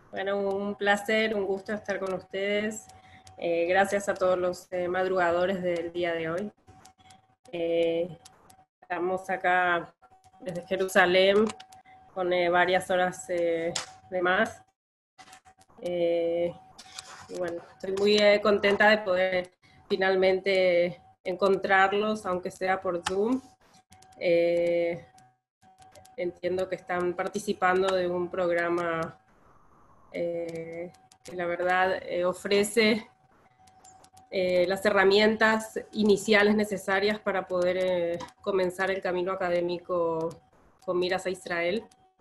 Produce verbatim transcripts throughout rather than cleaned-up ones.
Bueno, un placer, un gusto estar con ustedes. Eh, gracias a todos los eh, madrugadores del día de hoy. Eh, estamos acá desde Jerusalén con eh, varias horas eh, de más. Eh, y bueno, estoy muy eh, contenta de poder finalmente encontrarlos, aunque sea por Zoom. Eh, entiendo que están participando de un programa eh, que la verdad eh, ofrece eh, las herramientas iniciales necesarias para poder eh, comenzar el camino académico con miras a Israel.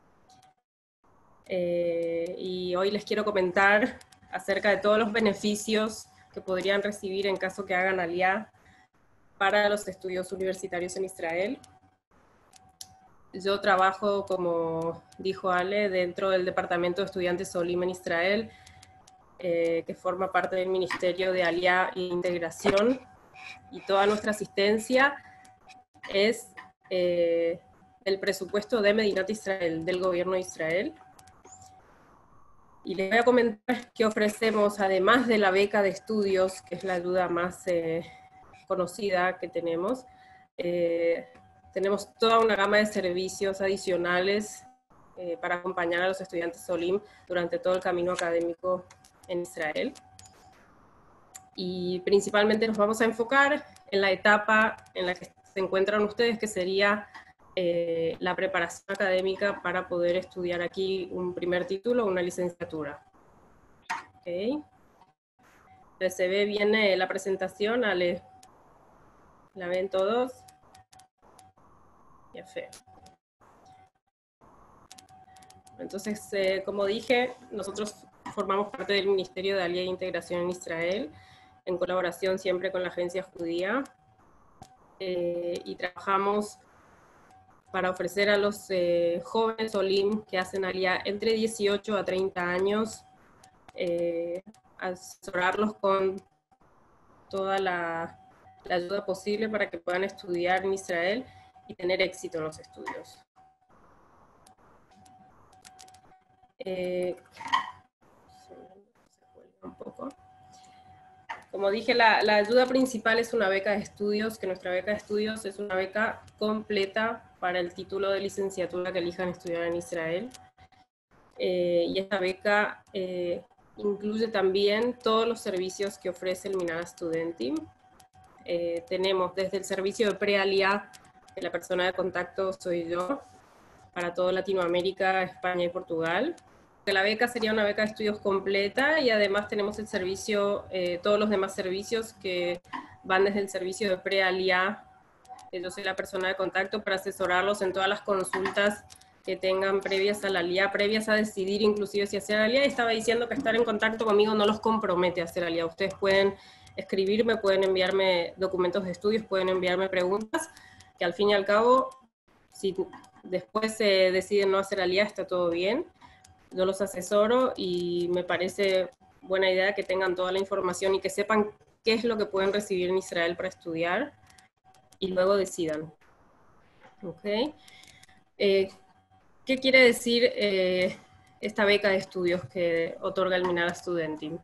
Eh, y hoy les quiero comentar acerca de todos los beneficios que podrían recibir en caso que hagan aliyá para los estudios universitarios en Israel. Yo trabajo, como dijo Ale, dentro del Departamento de Estudiantes Olim en Israel, eh, que forma parte del Ministerio de Aliyá e Integración, y toda nuestra asistencia es eh, el presupuesto de Medinat Israel, del gobierno de Israel. Y les voy a comentar que ofrecemos, además de la beca de estudios, que es la ayuda más eh, conocida que tenemos, eh, tenemos toda una gama de servicios adicionales eh, para acompañar a los estudiantes Olim durante todo el camino académico en Israel. Y principalmente nos vamos a enfocar en la etapa en la que se encuentran ustedes, que sería eh, la preparación académica para poder estudiar aquí un primer título o una licenciatura. Okay. Entonces, se ve bien eh, la presentación, Ale. ¿La ven todos? Ya fe. Entonces, eh, como dije, nosotros formamos parte del Ministerio de Aliyá e Integración en Israel, en colaboración siempre con la Agencia Judía, eh, y trabajamos para ofrecer a los eh, jóvenes Olim que hacen aliyá entre dieciocho a treinta años, eh, asesorarlos con toda la, la ayuda posible para que puedan estudiar en Israel y tener éxito en los estudios. Eh, un poco. Como dije, la, la ayuda principal es una beca de estudios, que nuestra beca de estudios es una beca completa para el título de licenciatura que elijan estudiar en Israel. Eh, y esta beca eh, incluye también todos los servicios que ofrece el Minhag Studentim. Eh, tenemos desde el servicio de pre-aliyá, que la persona de contacto soy yo, para toda Latinoamérica, España y Portugal. La beca sería una beca de estudios completa, y además tenemos el servicio, eh, todos los demás servicios que van desde el servicio de pre-aliyá, que yo soy la persona de contacto para asesorarlos en todas las consultas que tengan previas a la aliyá, previas a decidir inclusive si hacer aliyá. Estaba diciendo que estar en contacto conmigo no los compromete a hacer aliyá. Ustedes pueden escribirme, pueden enviarme documentos de estudios, pueden enviarme preguntas, que al fin y al cabo, si después se eh, deciden no hacer aliyá, está todo bien. Yo los asesoro y me parece buena idea que tengan toda la información y que sepan qué es lo que pueden recibir en Israel para estudiar y luego decidan. ¿Ok? Eh, ¿Qué quiere decir eh, esta beca de estudios que otorga el Minhag Studentim?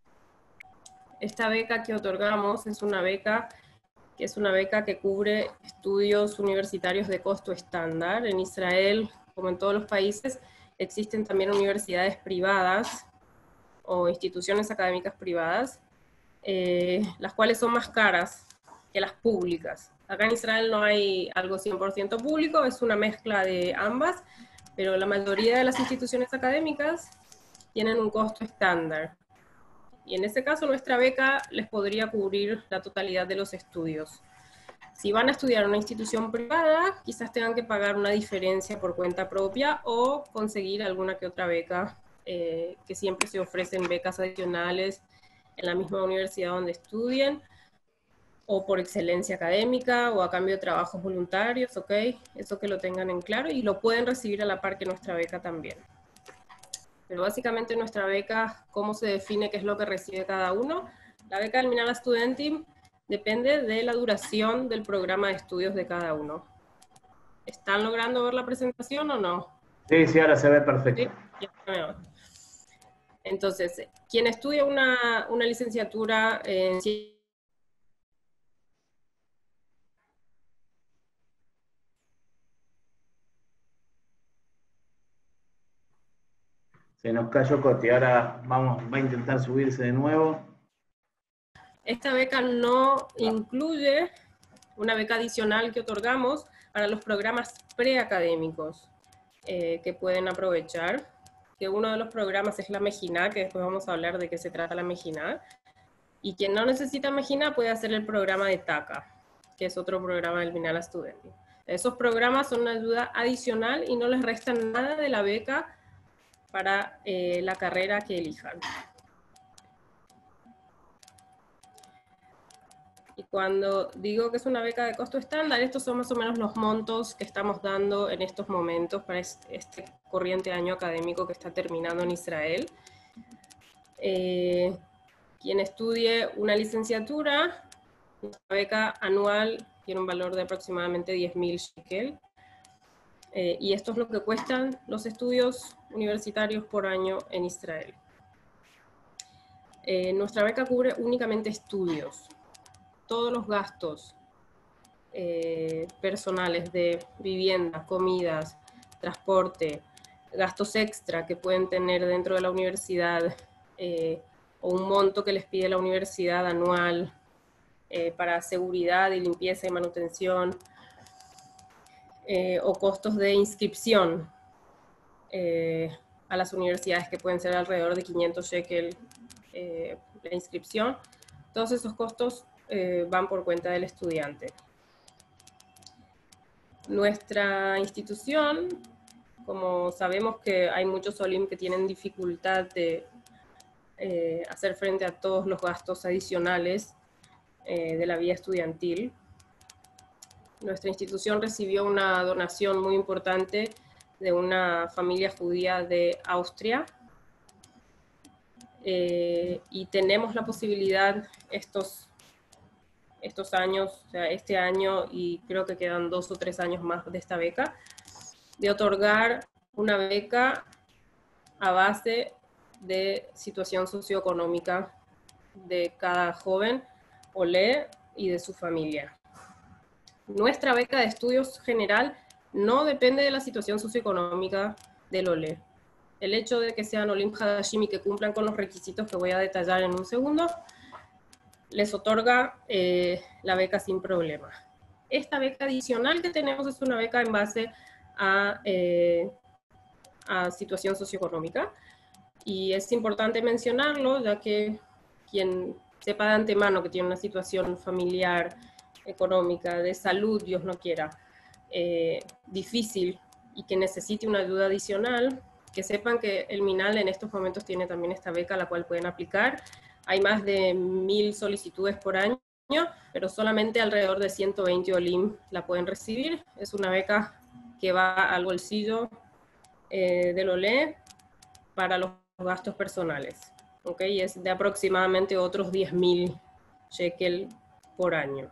Esta beca que otorgamos es una beca que es una beca que cubre estudios universitarios de costo estándar. En Israel, como en todos los países, existen también universidades privadas o instituciones académicas privadas, eh, las cuales son más caras que las públicas. Acá en Israel no hay algo cien por ciento público, es una mezcla de ambas, pero la mayoría de las instituciones académicas tienen un costo estándar. Y en este caso nuestra beca les podría cubrir la totalidad de los estudios. Si van a estudiar en una institución privada, quizás tengan que pagar una diferencia por cuenta propia o conseguir alguna que otra beca, eh, que siempre se ofrecen becas adicionales en la misma universidad donde estudien, o por excelencia académica, o a cambio de trabajos voluntarios, ¿ok? Eso que lo tengan en claro, y lo pueden recibir a la par que nuestra beca también. Pero básicamente nuestra beca, ¿cómo se define qué es lo que recibe cada uno? La beca del Minhag Studentim depende de la duración del programa de estudios de cada uno. ¿Están logrando ver la presentación o no? Sí, sí, ahora se ve perfecto. ¿Sí? Ya me veo. Entonces, quien estudia una, una licenciatura en ciencias. Se nos cayó Coti, ahora vamos, va a intentar subirse de nuevo. Esta beca no incluye una beca adicional que otorgamos para los programas preacadémicos eh, que pueden aprovechar, que uno de los programas es la Mejina, que después vamos a hablar de qué se trata la Mejina, y quien no necesita Mejina puede hacer el programa de TACA, que es otro programa del Minala Student. Esos programas son una ayuda adicional y no les restan nada de la beca para eh, la carrera que elijan. Y cuando digo que es una beca de costo estándar, estos son más o menos los montos que estamos dando en estos momentos para este corriente año académico que está terminando en Israel. Eh, quien estudie una licenciatura, la beca anual tiene un valor de aproximadamente diez mil shekel. Eh, y esto es lo que cuestan los estudios universitarios por año en Israel. Eh, nuestra beca cubre únicamente estudios. Todos los gastos eh, personales de vivienda, comidas, transporte, gastos extra que pueden tener dentro de la universidad, eh, o un monto que les pide la universidad anual eh, para seguridad y limpieza y manutención, eh, o costos de inscripción eh, a las universidades que pueden ser alrededor de quinientos shekel eh, la inscripción. Todos esos costos eh, van por cuenta del estudiante. Nuestra institución, como sabemos que hay muchos Olim que tienen dificultad de eh, hacer frente a todos los gastos adicionales eh, de la vida estudiantil, nuestra institución recibió una donación muy importante de una familia judía de Austria, eh, y tenemos la posibilidad estos, estos años, o sea, este año y creo que quedan dos o tres años más de esta beca, de otorgar una beca a base de situación socioeconómica de cada joven olé y de su familia. Nuestra beca de estudios general no depende de la situación socioeconómica del olé. El hecho de que sean Olim Hadashim y que cumplan con los requisitos que voy a detallar en un segundo, les otorga eh, la beca sin problema. Esta beca adicional que tenemos es una beca en base a, eh, a situación socioeconómica, y es importante mencionarlo, ya que quien sepa de antemano que tiene una situación familiar, económica, de salud, Dios no quiera, eh, difícil y que necesite una ayuda adicional, que sepan que el Minal en estos momentos tiene también esta beca a la cual pueden aplicar. Hay más de mil solicitudes por año, pero solamente alrededor de ciento veinte Olim la pueden recibir. Es una beca que va al bolsillo eh, del olé para los gastos personales, ¿ok? Y es de aproximadamente otros diez mil shekel por año.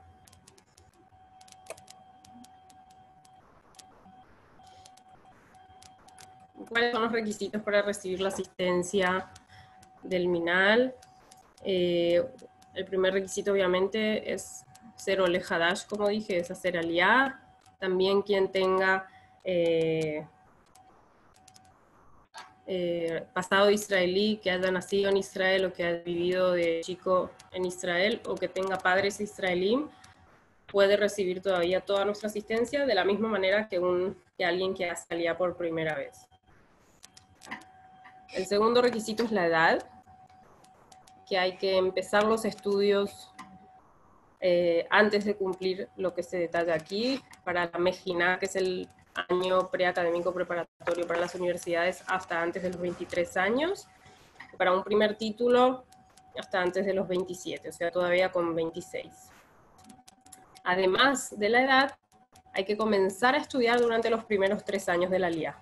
¿Cuáles son los requisitos para recibir la asistencia del Minal? Eh, el primer requisito obviamente es ser Ole Hadash, como dije, es hacer aliá. También quien tenga eh, eh, pasado israelí, que haya nacido en Israel o que haya vivido de chico en Israel o que tenga padres israelíes, puede recibir todavía toda nuestra asistencia de la misma manera que, un, que alguien que hace aliá por primera vez. El segundo requisito es la edad, que hay que empezar los estudios eh, antes de cumplir lo que se detalla aquí. Para la Mejina, que es el año preacadémico preparatorio para las universidades, hasta antes de los veintitrés años. Para un primer título, hasta antes de los veintisiete, o sea, todavía con veintiséis. Además de la edad, hay que comenzar a estudiar durante los primeros tres años de la aliá.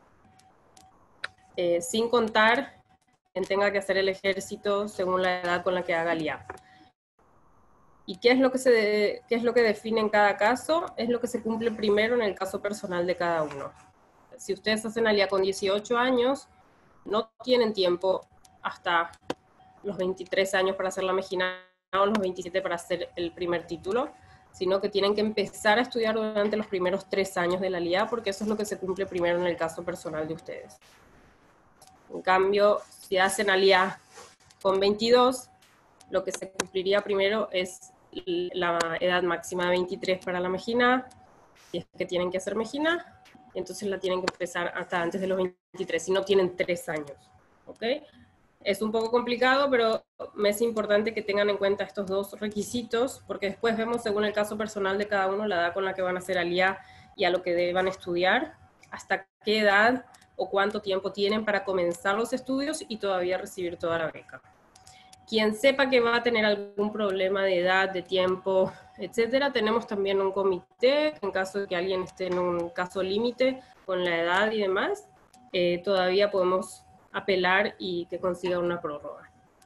Eh, sin contar quien tenga que hacer el ejército según la edad con la que haga aliá. ¿Y qué es, lo que se de, qué es lo que define en cada caso? Es lo que se cumple primero en el caso personal de cada uno. Si ustedes hacen aliá con dieciocho años, no tienen tiempo hasta los veintitrés años para hacer la mejina o los veintisiete para hacer el primer título, sino que tienen que empezar a estudiar durante los primeros tres años de la L I A, porque eso es lo que se cumple primero en el caso personal de ustedes. En cambio, si hacen A L I A con veintidós, lo que se cumpliría primero es la edad máxima de veintitrés para la mejina, si es que tienen que hacer mejina, y entonces la tienen que empezar hasta antes de los veintitrés, si no tienen tres años, ¿ok? Es un poco complicado, pero me es importante que tengan en cuenta estos dos requisitos, porque después vemos, según el caso personal de cada uno, la edad con la que van a hacer A L I A y a lo que deban estudiar, hasta qué edad o cuánto tiempo tienen para comenzar los estudios y todavía recibir toda la beca. Quien sepa que va a tener algún problema de edad, de tiempo, etcétera, tenemos también un comité, en caso de que alguien esté en un caso límite con la edad y demás, eh, todavía podemos apelar y que consiga una prórroga.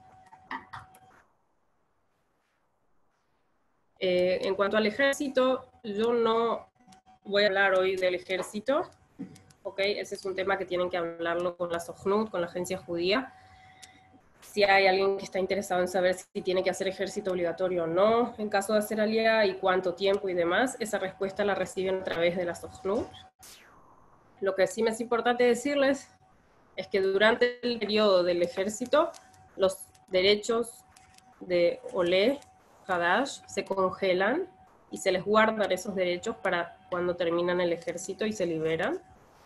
Eh, en cuanto al ejército, yo no voy a hablar hoy del ejército, ¿ok? Ese es un tema que tienen que hablarlo con la SOJNUT, con la agencia judía. Si hay alguien que está interesado en saber si tiene que hacer ejército obligatorio o no, en caso de hacer A L I A y cuánto tiempo y demás, esa respuesta la reciben a través de la SOJNUT. Lo que sí me es importante decirles es que durante el periodo del ejército, los derechos de Olé, Hadash, se congelan y se les guardan esos derechos para cuando terminan el ejército y se liberan.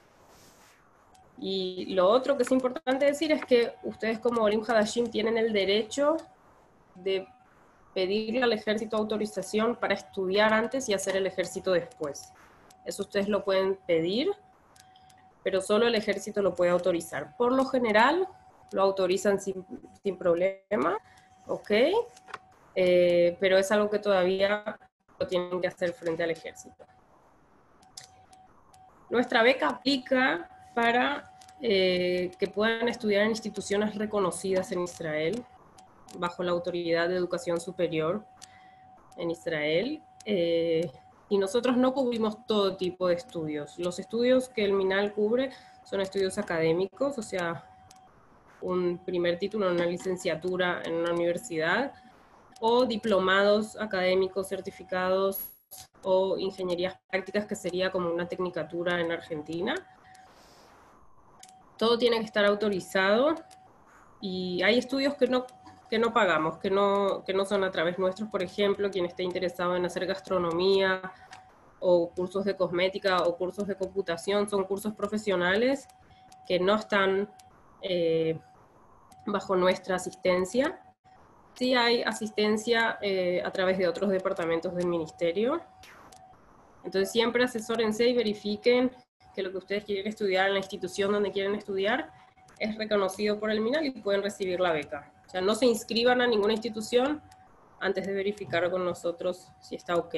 Y lo otro que es importante decir es que ustedes como Olim Hadashim tienen el derecho de pedirle al ejército autorización para estudiar antes y hacer el ejército después. Eso ustedes lo pueden pedir, pero solo el ejército lo puede autorizar. Por lo general, lo autorizan sin, sin problema, ¿ok? Eh, pero es algo que todavía lo tienen que hacer frente al ejército. Nuestra beca aplica para eh, que puedan estudiar en instituciones reconocidas en Israel, bajo la Autoridad de Educación Superior en Israel. Eh, y nosotros no cubrimos todo tipo de estudios. Los estudios que el MINAL cubre son estudios académicos, o sea, un primer título, una licenciatura en una universidad, o diplomados académicos certificados, o ingenierías prácticas, que sería como una tecnicatura en Argentina. Todo tiene que estar autorizado, y hay estudios que no, que no pagamos, que no, que no son a través nuestros. Por ejemplo, quien esté interesado en hacer gastronomía, o cursos de cosmética, o cursos de computación, son cursos profesionales que no están eh, bajo nuestra asistencia. Sí hay asistencia eh, a través de otros departamentos del ministerio. Entonces siempre asesórense y verifiquen que lo que ustedes quieren estudiar en la institución donde quieren estudiar es reconocido por el MINAL y pueden recibir la beca. O sea, no se inscriban a ninguna institución antes de verificar con nosotros si está ok.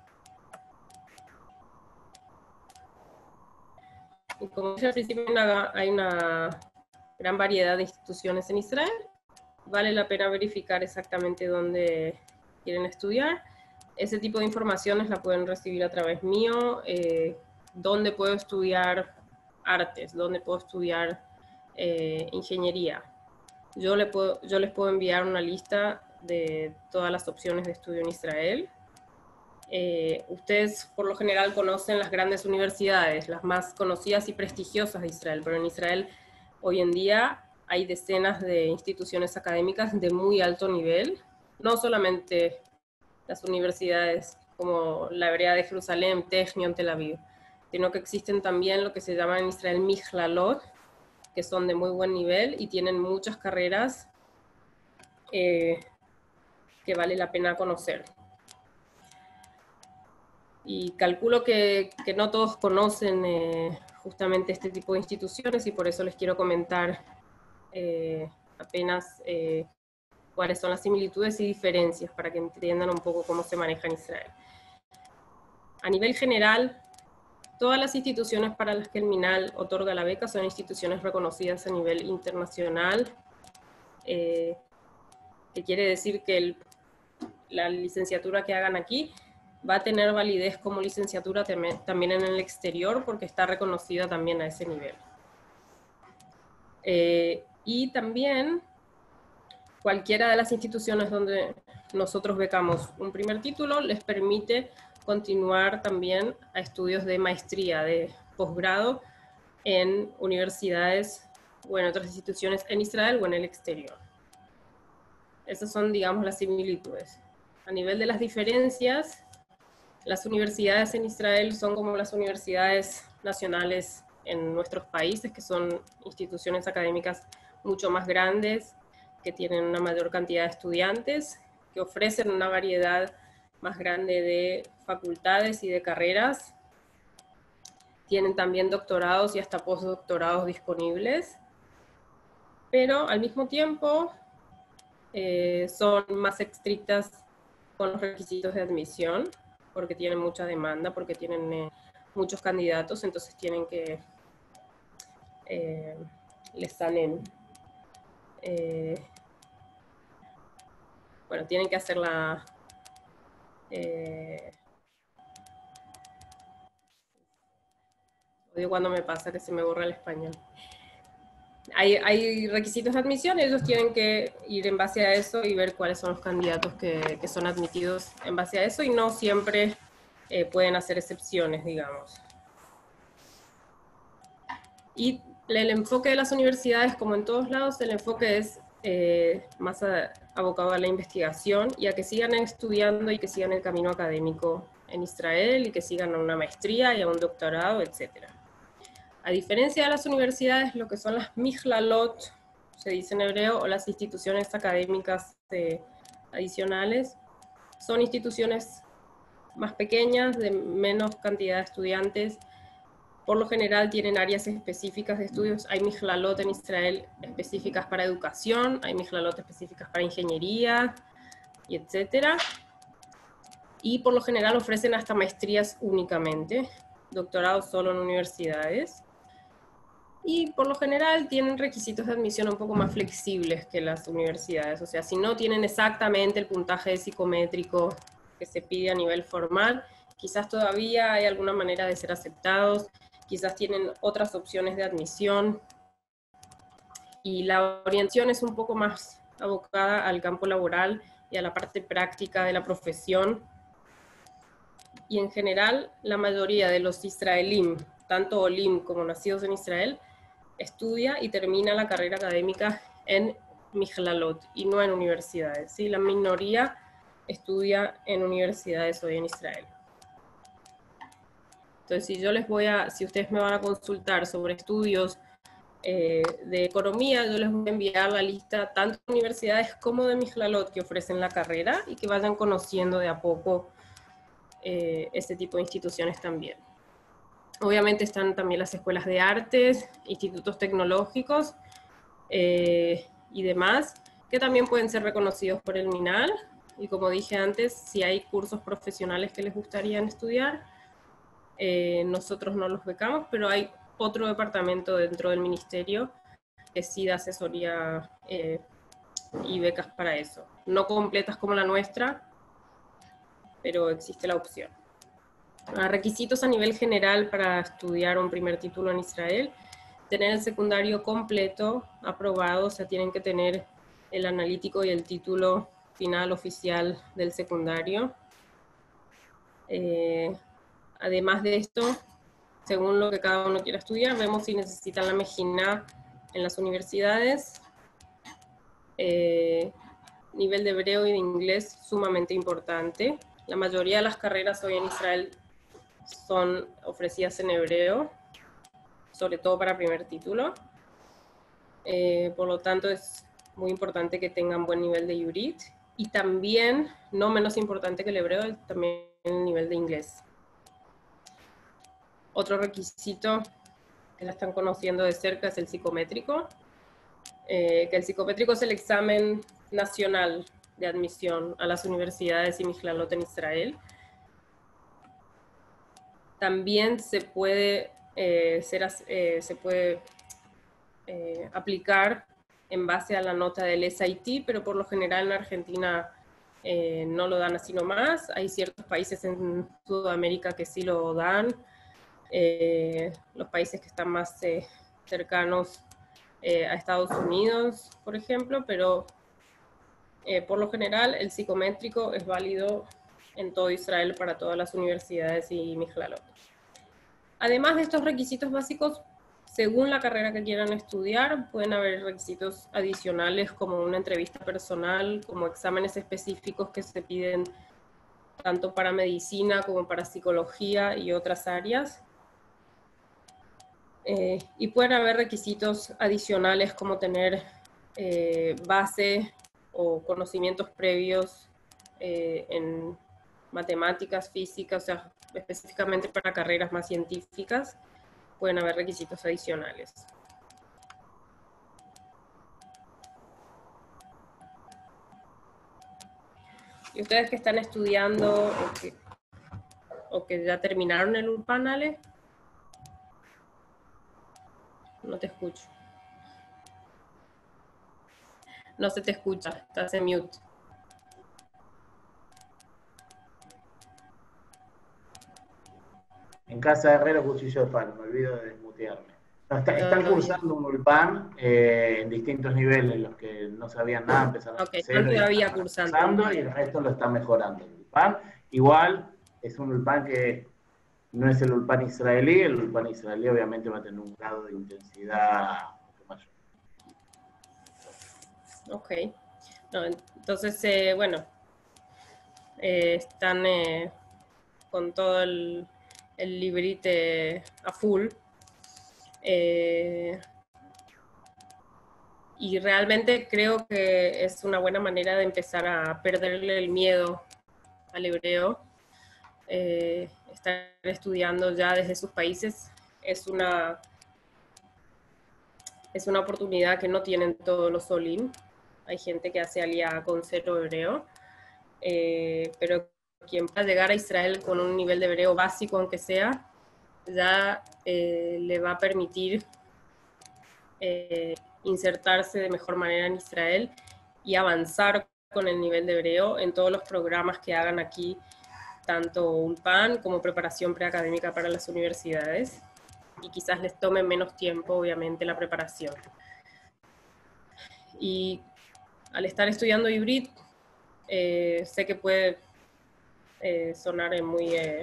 Y como dije al principio, hay una, hay una gran variedad de instituciones en Israel. Vale la pena verificar exactamente dónde quieren estudiar. Ese tipo de informaciones la pueden recibir a través mío. Eh, dónde puedo estudiar artes, dónde puedo estudiar eh, ingeniería. Yo, le puedo, yo les puedo enviar una lista de todas las opciones de estudio en Israel. Eh, ustedes por lo general conocen las grandes universidades, las más conocidas y prestigiosas de Israel, pero en Israel hoy en día hay decenas de instituciones académicas de muy alto nivel, no solamente las universidades como la Hebrea de Jerusalén, Technion, Tel Aviv, sino que existen también lo que se llama en Israel Michlalot, que son de muy buen nivel y tienen muchas carreras eh, que vale la pena conocer. Y calculo que, que no todos conocen eh, justamente este tipo de instituciones, y por eso les quiero comentar eh, apenas eh, cuáles son las similitudes y diferencias para que entiendan un poco cómo se maneja en Israel. A nivel general, todas las instituciones para las que el MINAL otorga la beca son instituciones reconocidas a nivel internacional, eh, que quiere decir que el, la licenciatura que hagan aquí va a tener validez como licenciatura también en el exterior, porque está reconocida también a ese nivel. Eh, y también cualquiera de las instituciones donde nosotros becamos un primer título les permite continuar también a estudios de maestría, de posgrado, en universidades o en otras instituciones en Israel o en el exterior. Esas son, digamos, las similitudes. A nivel de las diferencias, las universidades en Israel son como las universidades nacionales en nuestros países, que son instituciones académicas mucho más grandes, que tienen una mayor cantidad de estudiantes, que ofrecen una variedad más grande de facultades y de carreras. Tienen también doctorados y hasta postdoctorados disponibles, pero al mismo tiempo eh, son más estrictas con los requisitos de admisión, porque tienen mucha demanda, porque tienen eh, muchos candidatos, entonces tienen que, eh, les salen, eh, bueno, tienen que hacer la, eh, odio cuando me pasa que se me borra el español. Hay, hay requisitos de admisión y ellos tienen que ir en base a eso y ver cuáles son los candidatos que, que son admitidos en base a eso, y no siempre eh, pueden hacer excepciones, digamos. Y el enfoque de las universidades, como en todos lados, el enfoque es eh, más a, abocado a la investigación y a que sigan estudiando y que sigan el camino académico en Israel y que sigan a una maestría y a un doctorado, etcétera. A diferencia de las universidades, lo que son las Michlalot, se dice en hebreo, o las instituciones académicas eh, adicionales, son instituciones más pequeñas, de menos cantidad de estudiantes. Por lo general tienen áreas específicas de estudios. Hay Michlalot en Israel específicas para educación, hay Michlalot específicas para ingeniería, y etcétera. Y por lo general ofrecen hasta maestrías únicamente, doctorados solo en universidades. Y por lo general tienen requisitos de admisión un poco más flexibles que las universidades. O sea, si no tienen exactamente el puntaje psicométrico que se pide a nivel formal, quizás todavía hay alguna manera de ser aceptados, quizás tienen otras opciones de admisión. Y la orientación es un poco más abocada al campo laboral y a la parte práctica de la profesión. Y en general, la mayoría de los israelíes, tanto olim como nacidos en Israel, estudia y termina la carrera académica en Michlalot y no en universidades. ¿Sí? La minoría estudia en universidades hoy en Israel. Entonces, si yo les voy a, si ustedes me van a consultar sobre estudios eh, de economía, yo les voy a enviar la lista tanto de universidades como de Michlalot que ofrecen la carrera y que vayan conociendo de a poco eh, este tipo de instituciones también. Obviamente están también las escuelas de artes, institutos tecnológicos eh, y demás, que también pueden ser reconocidos por el MINAL. Y como dije antes, si hay cursos profesionales que les gustaría estudiar, eh, nosotros no los becamos, pero hay otro departamento dentro del ministerio que sí da asesoría eh, y becas para eso. No completas como la nuestra, pero existe la opción. Requisitos a nivel general para estudiar un primer título en Israel: tener el secundario completo, aprobado, o sea, tienen que tener el analítico y el título final oficial del secundario. Eh, además de esto, según lo que cada uno quiera estudiar, vemos si necesitan la Mejina en las universidades. Eh, nivel de hebreo y de inglés sumamente importante. La mayoría de las carreras hoy en Israel son ofrecidas en hebreo, sobre todo para primer título. Eh, por lo tanto, es muy importante que tengan buen nivel de Yurit. Y también, no menos importante que el hebreo, también el nivel de inglés. Otro requisito que la están conociendo de cerca es el psicométrico. Eh, que el psicométrico es el examen nacional de admisión a las universidades y Michlalot en Israel. También se puede, eh, ser, eh, se puede eh, aplicar en base a la nota del S A T, pero por lo general en Argentina eh, no lo dan así nomás. Hay ciertos países en Sudamérica que sí lo dan. Eh, los países que están más eh, cercanos eh, a Estados Unidos, por ejemplo, pero Eh, por lo general, el psicométrico es válido en todo Israel para todas las universidades y Miclalot. Además de estos requisitos básicos, según la carrera que quieran estudiar, pueden haber requisitos adicionales como una entrevista personal, como exámenes específicos que se piden tanto para medicina como para psicología y otras áreas. Eh, y pueden haber requisitos adicionales como tener eh, base o conocimientos previos eh, en matemáticas, física, o sea, específicamente para carreras más científicas, pueden haber requisitos adicionales. ¿Y ustedes que están estudiando o que, o que ya terminaron el Ulpan, Ale? No te escucho. No se te escucha, estás en mute. En casa de Herrero, cuchillo de palo, me olvido de desmutearme. No, está, están Todo bien. cursando un Ulpan eh, en distintos niveles, los que no sabían nada empezaron Ok, de están cero y todavía están cursando. cursando, y el resto lo está mejorando. El Ulpan, igual, es un Ulpan que no es el Ulpan israelí, el Ulpan israelí obviamente va a tener un grado de intensidad mucho mayor. Ok. No, entonces, eh, bueno, eh, están eh, con todo el, el librite a full. Eh, y realmente creo que es una buena manera de empezar a perderle el miedo al hebreo. Eh, estar estudiando ya desde sus países es una, es una oportunidad que no tienen todos los Olim. Hay gente que hace alía con cero hebreo, eh, pero quien va a llegar a Israel con un nivel de hebreo básico, aunque sea, ya eh, le va a permitir eh, insertarse de mejor manera en Israel y avanzar con el nivel de hebreo en todos los programas que hagan aquí, tanto Ulpan como preparación preacadémica para las universidades, y quizás les tome menos tiempo, obviamente, la preparación. Y al estar estudiando hibrid, eh, sé que puede eh, sonar muy... Eh,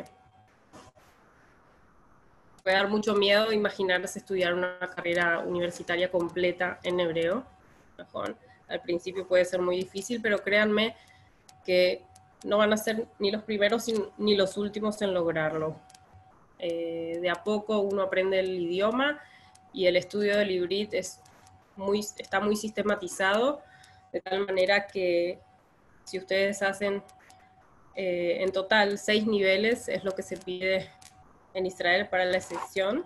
puede dar mucho miedo imaginarse estudiar una carrera universitaria completa en hebreo. Mejor. Al principio puede ser muy difícil, pero créanme que no van a ser ni los primeros ni los últimos en lograrlo. Eh, de a poco uno aprende el idioma y el estudio del hibrid es muy, está muy sistematizado, de tal manera que si ustedes hacen eh, en total seis niveles, es lo que se pide en Israel para la excepción,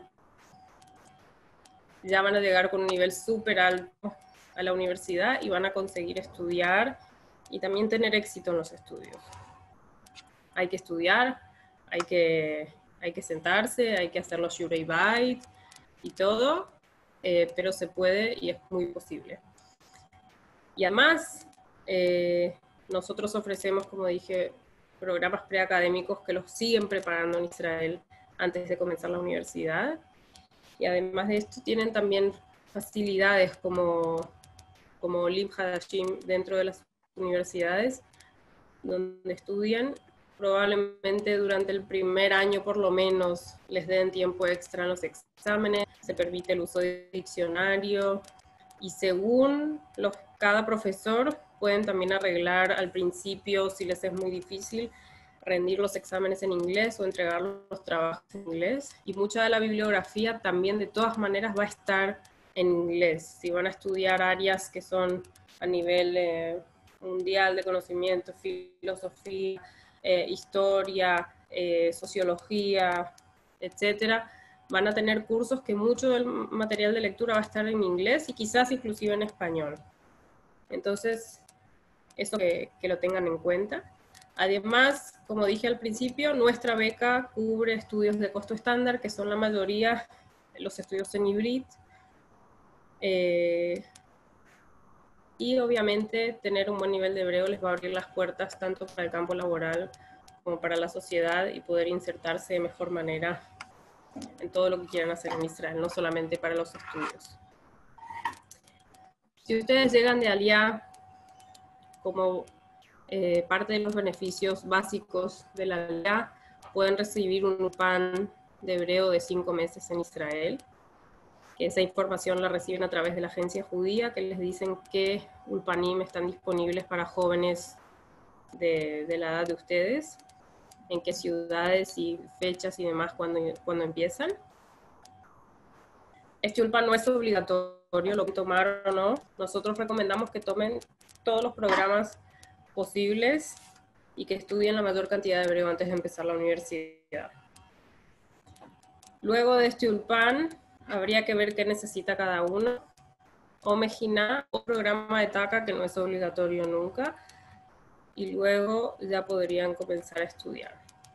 ya van a llegar con un nivel súper alto a la universidad y van a conseguir estudiar y también tener éxito en los estudios. Hay que estudiar, hay que, hay que sentarse, hay que hacer los shiurei bait y todo, eh, pero se puede y es muy posible. Y además, eh, nosotros ofrecemos, como dije, programas preacadémicos que los siguen preparando en Israel antes de comenzar la universidad. Y además de esto tienen también facilidades como, como Olim Hadashim dentro de las universidades donde estudian. Probablemente durante el primer año por lo menos les den tiempo extra en los exámenes, se permite el uso de diccionario y según los, cada profesor pueden también arreglar al principio, si les es muy difícil, rendir los exámenes en inglés o entregar los trabajos en inglés. Y mucha de la bibliografía también de todas maneras va a estar en inglés. Si van a estudiar áreas que son a nivel eh, mundial de conocimiento, filosofía, eh, historia, eh, sociología, etcétera, van a tener cursos que mucho del material de lectura va a estar en inglés y quizás inclusive en español. Entonces, eso que, que lo tengan en cuenta. Además, como dije al principio, nuestra beca cubre estudios de costo estándar, que son la mayoría de los estudios en hibrid. Eh, y obviamente tener un buen nivel de hebreo les va a abrir las puertas tanto para el campo laboral como para la sociedad y poder insertarse de mejor manera en todo lo que quieran hacer en Israel, no solamente para los estudios. Si ustedes llegan de Aliyah como eh, parte de los beneficios básicos de la Aliyah, pueden recibir un ulpan de hebreo de cinco meses en Israel. Que esa información la reciben a través de la agencia judía, que les dicen qué ulpanim están disponibles para jóvenes de, de la edad de ustedes, en qué ciudades y fechas y demás cuando, cuando empiezan. Este ulpan no es obligatorio, lo que tomar o no. Nosotros recomendamos que tomen todos los programas posibles y que estudien la mayor cantidad de hebreo antes de empezar la universidad. Luego de este ulpan, habría que ver qué necesita cada uno. O Mejina, o programa de TACA, que no es obligatorio nunca. Y luego ya podrían comenzar a estudiar.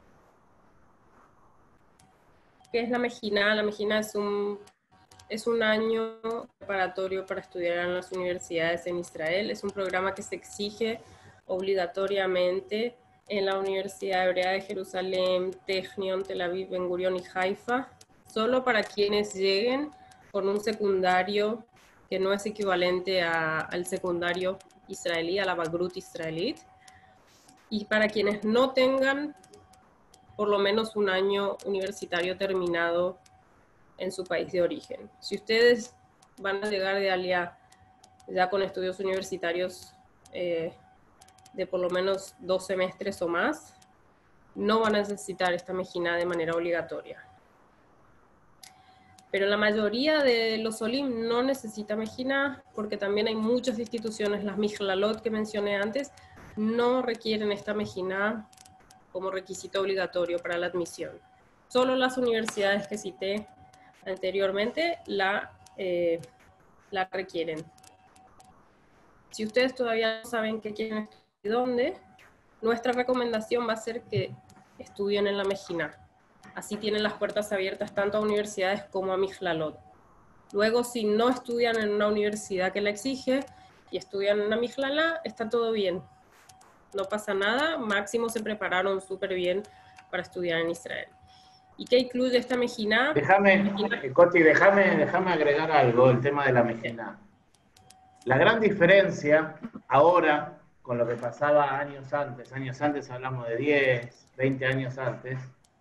¿Qué es la Mejina? La Mejina es un, es un año preparatorio para estudiar en las universidades en Israel. Es un programa que se exige obligatoriamente en la Universidad Hebrea de Jerusalén, Technion, Tel Aviv, Ben Gurion y Haifa, solo para quienes lleguen con un secundario que no es equivalente a, al secundario israelí, a la Bagrut israelí, y para quienes no tengan por lo menos un año universitario terminado en su país de origen. Si ustedes van a llegar de Aliyah ya con estudios universitarios eh, de por lo menos dos semestres o más, no van a necesitar esta Mejina de manera obligatoria. Pero la mayoría de los Olim no necesita Mejina, porque también hay muchas instituciones, las Mijlalot que mencioné antes, no requieren esta Mejina como requisito obligatorio para la admisión. Solo las universidades que cité anteriormente la, eh, la requieren. Si ustedes todavía no saben qué quieren estudiar y dónde, nuestra recomendación va a ser que estudien en la Mejina. Así tienen las puertas abiertas tanto a universidades como a Mijlalot. Luego, si no estudian en una universidad que la exige y estudian en una Mijlalá, está todo bien. No pasa nada, máximo se prepararon súper bien para estudiar en Israel. ¿Y qué incluye esta Mejina? Déjame, eh, Coti, déjame, déjame agregar algo, el tema de la Mejina. La gran diferencia ahora con lo que pasaba años antes, años antes hablamos de diez, veinte años antes,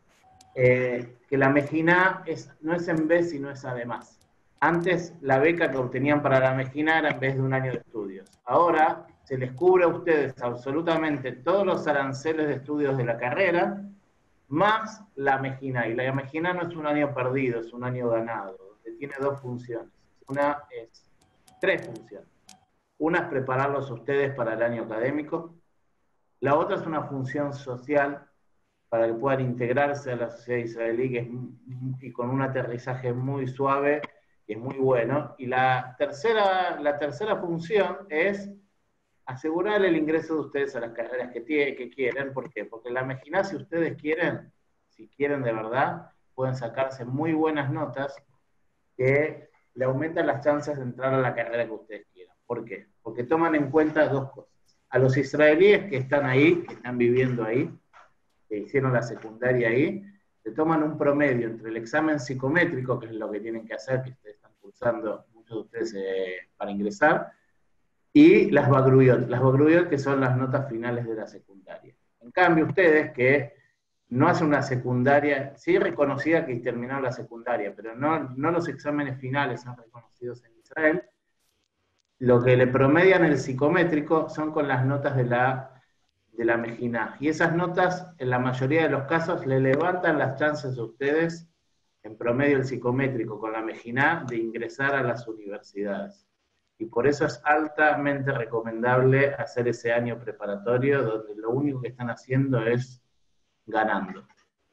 eh, que la Mejina es, no es en vez, sino es además. Antes la beca que obtenían para la Mejina era en vez de un año de estudios. Ahora se les cubre a ustedes absolutamente todos los aranceles de estudios de la carrera, más la Mejina. Y la Mejina no es un año perdido, es un año ganado, donde tiene dos funciones. Una es, tres funciones. Una es prepararlos a ustedes para el año académico. La otra es una función social para que puedan integrarse a la sociedad israelí, que es, y con un aterrizaje muy suave, que es muy bueno. Y la tercera, la tercera función es asegurar el ingreso de ustedes a las carreras que, tiene, que quieren. ¿Por qué? Porque la Mejina, si ustedes quieren, si quieren de verdad, pueden sacarse muy buenas notas que le aumentan las chances de entrar a la carrera que ustedes quieran. ¿Por qué? Porque toman en cuenta dos cosas. A los israelíes que están ahí, que están viviendo ahí, que hicieron la secundaria ahí, se toman un promedio entre el examen psicométrico, que es lo que tienen que hacer, que ustedes están cursando, muchos de ustedes eh, para ingresar, y las Bagruyot, las Bagruyot que son las notas finales de la secundaria. En cambio, ustedes que no hacen una secundaria, sí reconocida que terminaron la secundaria, pero no, no los exámenes finales son reconocidos en Israel, lo que le promedian el psicométrico son con las notas de la, de la Mejina. Y esas notas, en la mayoría de los casos, le levantan las chances a ustedes, en promedio el psicométrico con la Mejina, de ingresar a las universidades. Y por eso es altamente recomendable hacer ese año preparatorio, donde lo único que están haciendo es ganando.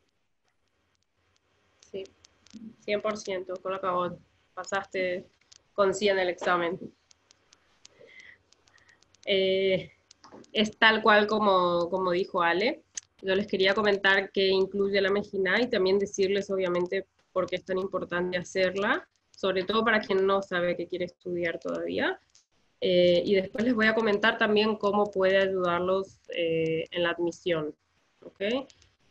Sí, cien por ciento, con lo que vos pasaste con cien el examen. Eh, es tal cual como, como dijo Ale. Yo les quería comentar qué incluye la Mejina y también decirles obviamente por qué es tan importante hacerla, sobre todo para quien no sabe que quiere estudiar todavía. Eh, y después les voy a comentar también cómo puede ayudarlos eh, en la admisión. ¿Okay?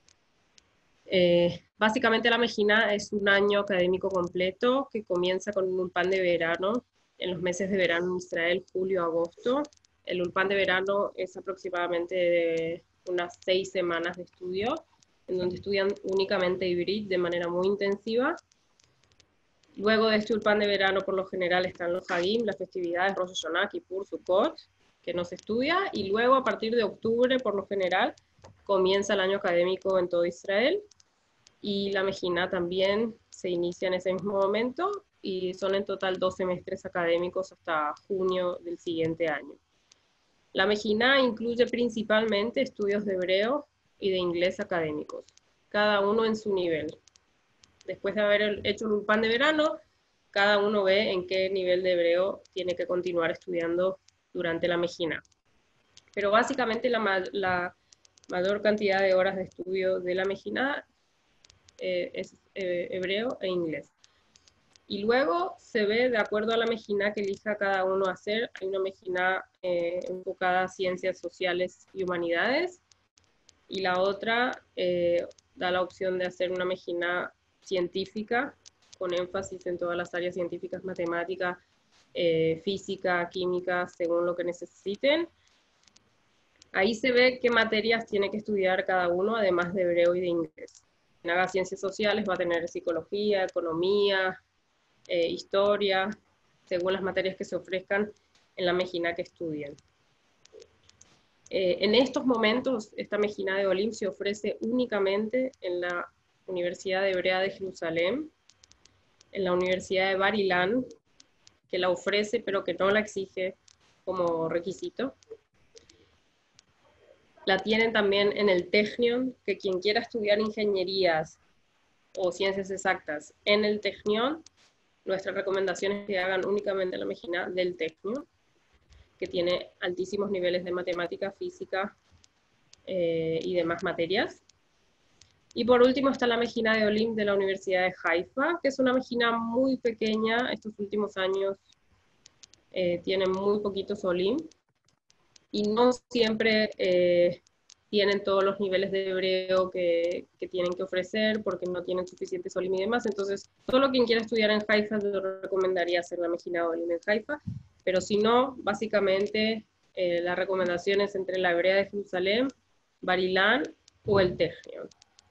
Eh, básicamente la Mejina es un año académico completo que comienza con un ulpan de verano, en los meses de verano en Israel, julio, agosto. el Ulpan de verano es aproximadamente de unas seis semanas de estudio, en donde estudian únicamente Ivrit de manera muy intensiva. Luego de este Ulpan de verano, por lo general, están los Hagim, las festividades Rosh Hashanah, Kippur, Sukkot, que no se estudia, y luego a partir de octubre, por lo general, comienza el año académico en todo Israel, y la Mejina también se inicia en ese mismo momento, y son en total dos semestres académicos hasta junio del siguiente año. La Mejina incluye principalmente estudios de hebreo y de inglés académicos, cada uno en su nivel. Después de haber hecho el Ulpan de verano, cada uno ve en qué nivel de hebreo tiene que continuar estudiando durante la Mejina. Pero básicamente la, la mayor cantidad de horas de estudio de la Mejina eh, es eh, hebreo e inglés. Y luego se ve de acuerdo a la Mejina que elija cada uno hacer. Hay una Mejina eh, enfocada a ciencias sociales y humanidades, y la otra eh, da la opción de hacer una Mejina científica, con énfasis en todas las áreas científicas, matemática, eh, física, química, según lo que necesiten. Ahí se ve qué materias tiene que estudiar cada uno, además de hebreo y de inglés. Quien haga ciencias sociales va a tener psicología, economía, eh, historia, según las materias que se ofrezcan en la Mejina que estudien. Eh, en estos momentos, esta Mejina de Olim se ofrece únicamente en la Universidad Hebrea de Jerusalén, en la Universidad de Bar Ilan, que la ofrece pero que no la exige como requisito. La tienen también en el Technion, que quien quiera estudiar ingenierías o ciencias exactas en el Technion, nuestra recomendación es que hagan únicamente la Mejina del Technion, que tiene altísimos niveles de matemática, física eh, y demás materias. Y por último está la Mejina de Olim de la Universidad de Haifa, que es una Mejina muy pequeña. Estos últimos años eh, tienen muy poquitos Olim, y no siempre eh, tienen todos los niveles de hebreo que, que tienen que ofrecer, porque no tienen suficientes Olim y demás. Entonces, todo quien quiera estudiar en Haifa, yo recomendaría hacer la Mejina de Olim en Haifa, pero si no, básicamente eh, la recomendación es entre la Hebrea de Jerusalén, Bar Ilan o el Technion.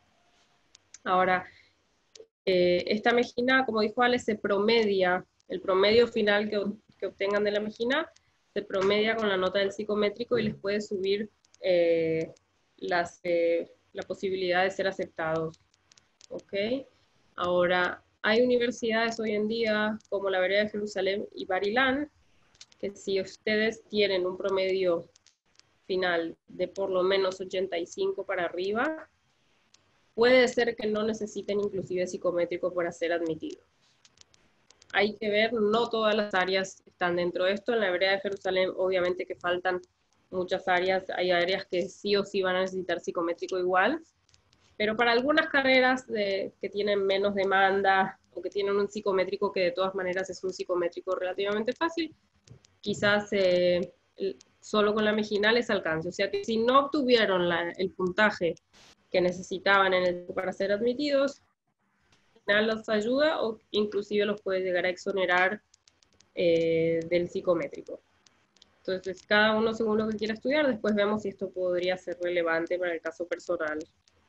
Ahora, eh, esta Mejina, como dijo Ale, se promedia, el promedio final que, que obtengan de la Mejina, se promedia con la nota del psicométrico y les puede subir eh, las, eh, la posibilidad de ser aceptados. ¿Ok? Ahora, hay universidades hoy en día, como la Hebrea de Jerusalén y Bar Ilan, que si ustedes tienen un promedio final de por lo menos ochenta y cinco para arriba, puede ser que no necesiten inclusive psicométrico para ser admitidos. Hay que ver, no todas las áreas están dentro de esto. En la Hebrea de Jerusalén, obviamente que faltan muchas áreas, hay áreas que sí o sí van a necesitar psicométrico igual, pero para algunas carreras de, que tienen menos demanda, o que tienen un psicométrico que de todas maneras es un psicométrico relativamente fácil, quizás eh, solo con la Mejina les alcance. O sea que si no obtuvieron la, el puntaje que necesitaban en el, para ser admitidos, los ayuda o inclusive los puede llegar a exonerar eh, del psicométrico. Entonces, cada uno según lo que quiera estudiar, después vemos si esto podría ser relevante para el caso personal.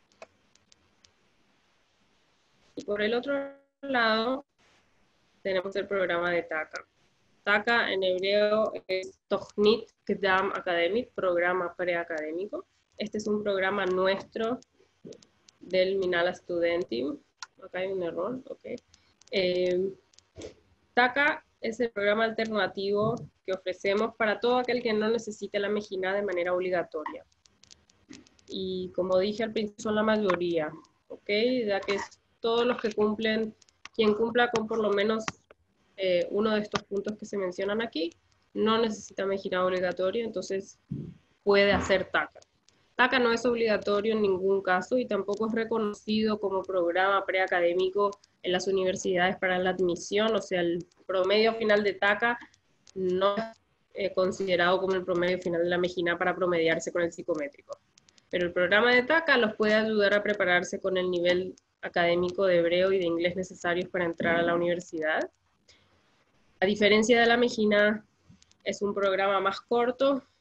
Y por el otro lado, tenemos el programa de TACA. TACA en hebreo es Tochnit Kedam Academic, programa preacadémico. Este es un programa nuestro del Minhal Studentim. Acá hay un error, ok. Eh, TACA es el programa alternativo que ofrecemos para todo aquel que no necesite la Mejina de manera obligatoria. Y como dije al principio, son la mayoría, ok, ya que es todos los que cumplen, quien cumpla con por lo menos eh, uno de estos puntos que se mencionan aquí, no necesita Mejina obligatoria, entonces puede hacer TACA. TACA no es obligatorio en ningún caso y tampoco es reconocido como programa preacadémico en las universidades para la admisión, o sea, el promedio final de TACA no es eh, considerado como el promedio final de la Mejina para promediarse con el psicométrico. Pero el programa de TACA los puede ayudar a prepararse con el nivel académico de hebreo y de inglés necesarios para entrar a la universidad. A diferencia de la Mejina, es un programa más corto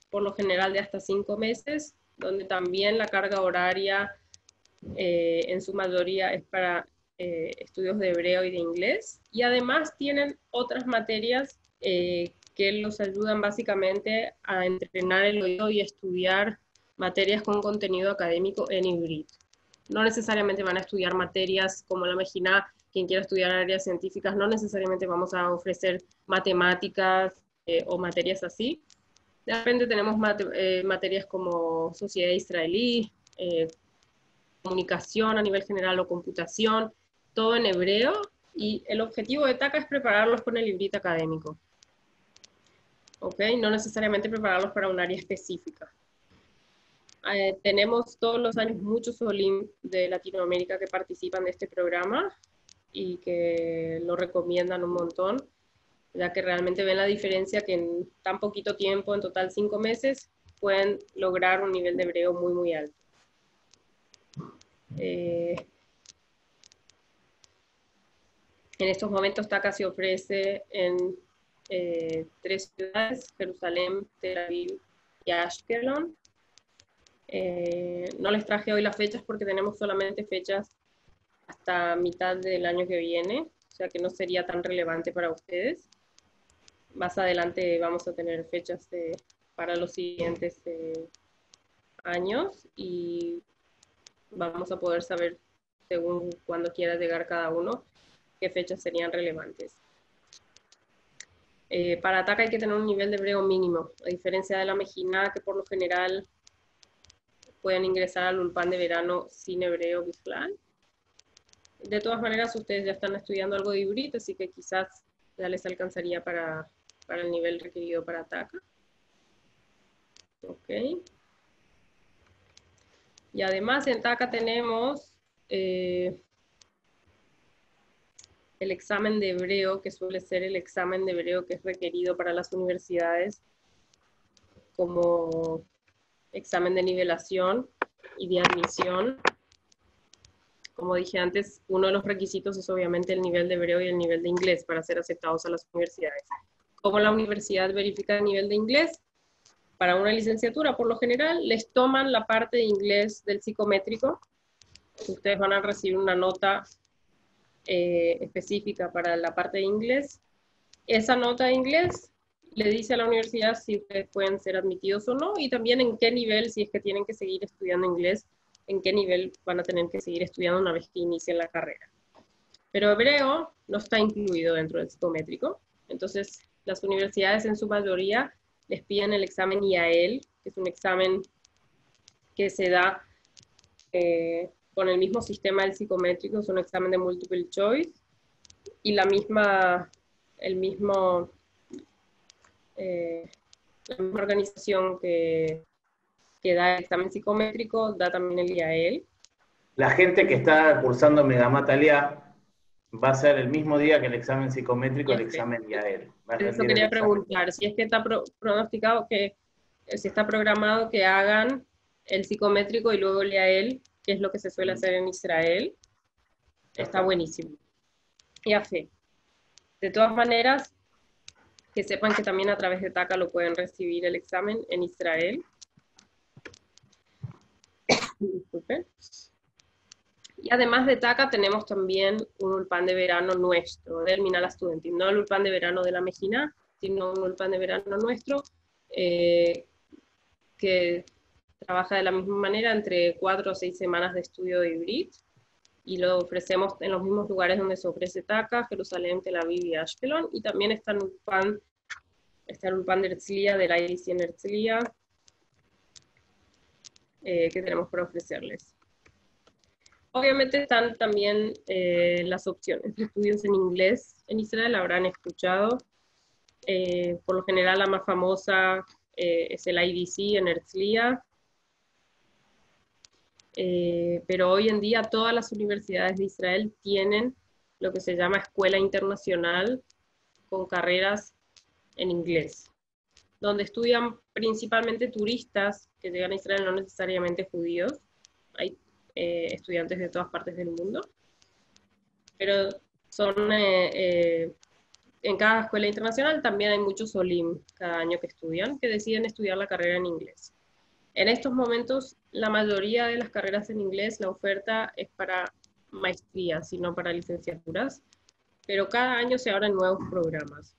por lo general de hasta cinco meses, donde también la carga horaria eh, en su mayoría es para eh, estudios de hebreo y de inglés, y además tienen otras materias eh, que los ayudan básicamente a entrenar el oído y estudiar materias con contenido académico en híbrido. No necesariamente van a estudiar materias como la Mejina. Quien quiera estudiar áreas científicas, no necesariamente vamos a ofrecer matemáticas eh, o materias así. De repente tenemos mate, eh, materias como sociedad israelí, eh, comunicación a nivel general o computación, todo en hebreo, y el objetivo de TACA es prepararlos con el librito académico. ¿Ok? No necesariamente prepararlos para un área específica. Eh, tenemos todos los años muchos Olim de Latinoamérica que participan de este programa y que lo recomiendan un montón, ya que realmente ven la diferencia que en tan poquito tiempo, en total cinco meses, pueden lograr un nivel de hebreo muy, muy alto. Eh, en estos momentos TACA se ofrece en eh, tres ciudades, Jerusalén, Tel Aviv y Ashkelon. Eh, no les traje hoy las fechas porque tenemos solamente fechas hasta mitad del año que viene, o sea que no sería tan relevante para ustedes. Más adelante vamos a tener fechas de, para los siguientes eh, años, y vamos a poder saber, según cuando quiera llegar cada uno, qué fechas serían relevantes. Eh, para TACA hay que tener un nivel de hebreo mínimo, a diferencia de la Mejina, que por lo general pueden ingresar al Ulpan de verano sin hebreo visual. De todas maneras, ustedes ya están estudiando algo de híbrido, así que quizás ya les alcanzaría para, para el nivel requerido para TACA. Ok. Y además en TACA tenemos eh, el examen de hebreo, que suele ser el examen de hebreo que es requerido para las universidades como examen de nivelación y de admisión. Como dije antes, uno de los requisitos es obviamente el nivel de hebreo y el nivel de inglés para ser aceptados a las universidades. ¿Cómo la universidad verifica el nivel de inglés? Para una licenciatura, por lo general, les toman la parte de inglés del psicométrico. Ustedes van a recibir una nota eh, específica para la parte de inglés. Esa nota de inglés le dice a la universidad si ustedes pueden ser admitidos o no, y también en qué nivel, si es que tienen que seguir estudiando inglés, en qué nivel van a tener que seguir estudiando una vez que inicien la carrera. Pero hebreo no está incluido dentro del psicométrico, entonces las universidades en su mayoría les piden el examen I A E L, que es un examen que se da eh, con el mismo sistema del psicométrico, es un examen de multiple choice, y la misma, el mismo, eh, la misma organización que, que da el examen psicométrico da también el I A E L. La gente que está cursando Megamat Aliá va a ser el mismo día que el examen psicométrico, el examen I A E L. Va a Eso rendir el quería examen. preguntar, si es que está pro pronosticado que, si está programado que hagan el psicométrico y luego el I A E L, que es lo que se suele hacer en Israel, está buenísimo. Y a fe. De todas maneras, que sepan que también a través de TACA lo pueden recibir el examen en Israel. Disculpen. Y además de TACA tenemos también un ulpan de verano nuestro, del Minala Studentim, no el ulpan de verano de la Mejina, sino un ulpan de verano nuestro, eh, que trabaja de la misma manera entre cuatro o seis semanas de estudio de híbrido, y lo ofrecemos en los mismos lugares donde se ofrece TACA, Jerusalén, Tel Aviv y Ashkelon, y también está el ulpan, está el ulpan de Herzliya, del I D C en Herzliya, eh, que tenemos para ofrecerles. Obviamente están también eh, las opciones de estudios en inglés. En Israel habrán escuchado. Eh, por lo general la más famosa eh, es el I D C en Herzliya. Eh, pero hoy en día todas las universidades de Israel tienen lo que se llama escuela internacional con carreras en inglés, donde estudian principalmente turistas que llegan a Israel, no necesariamente judíos. Hay eh, estudiantes de todas partes del mundo, pero son eh, eh, en cada escuela internacional también hay muchos Olim cada año que estudian, que deciden estudiar la carrera en inglés. En estos momentos, la mayoría de las carreras en inglés, la oferta es para maestrías y no para licenciaturas, pero cada año se abren nuevos programas.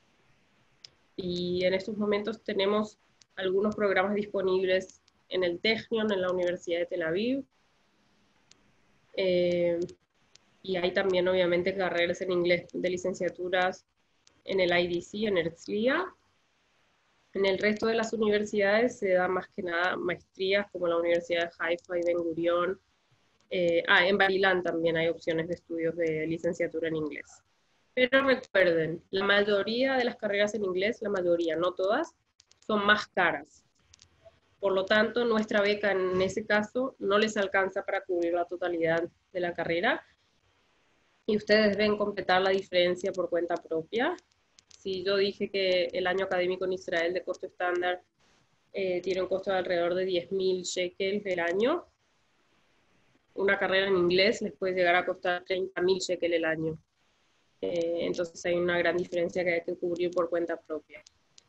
Y en estos momentos tenemos algunos programas disponibles en el Technion, en la Universidad de Tel Aviv, eh, y hay también obviamente carreras en inglés de licenciaturas en el I D C, en Herzliya. En el resto de las universidades se da más que nada maestrías, como la Universidad de Haifa y Ben Gurion. Eh, ah, en Barilán también hay opciones de estudios de licenciatura en inglés. Pero recuerden, la mayoría de las carreras en inglés, la mayoría, no todas, son más caras. Por lo tanto, nuestra beca en ese caso no les alcanza para cubrir la totalidad de la carrera. Y ustedes deben completar la diferencia por cuenta propia. Si yo dije que el año académico en Israel de costo estándar eh, tiene un costo de alrededor de diez mil shekels del año, una carrera en inglés les puede llegar a costar treinta mil shekels el año. Eh, entonces hay una gran diferencia que hay que cubrir por cuenta propia.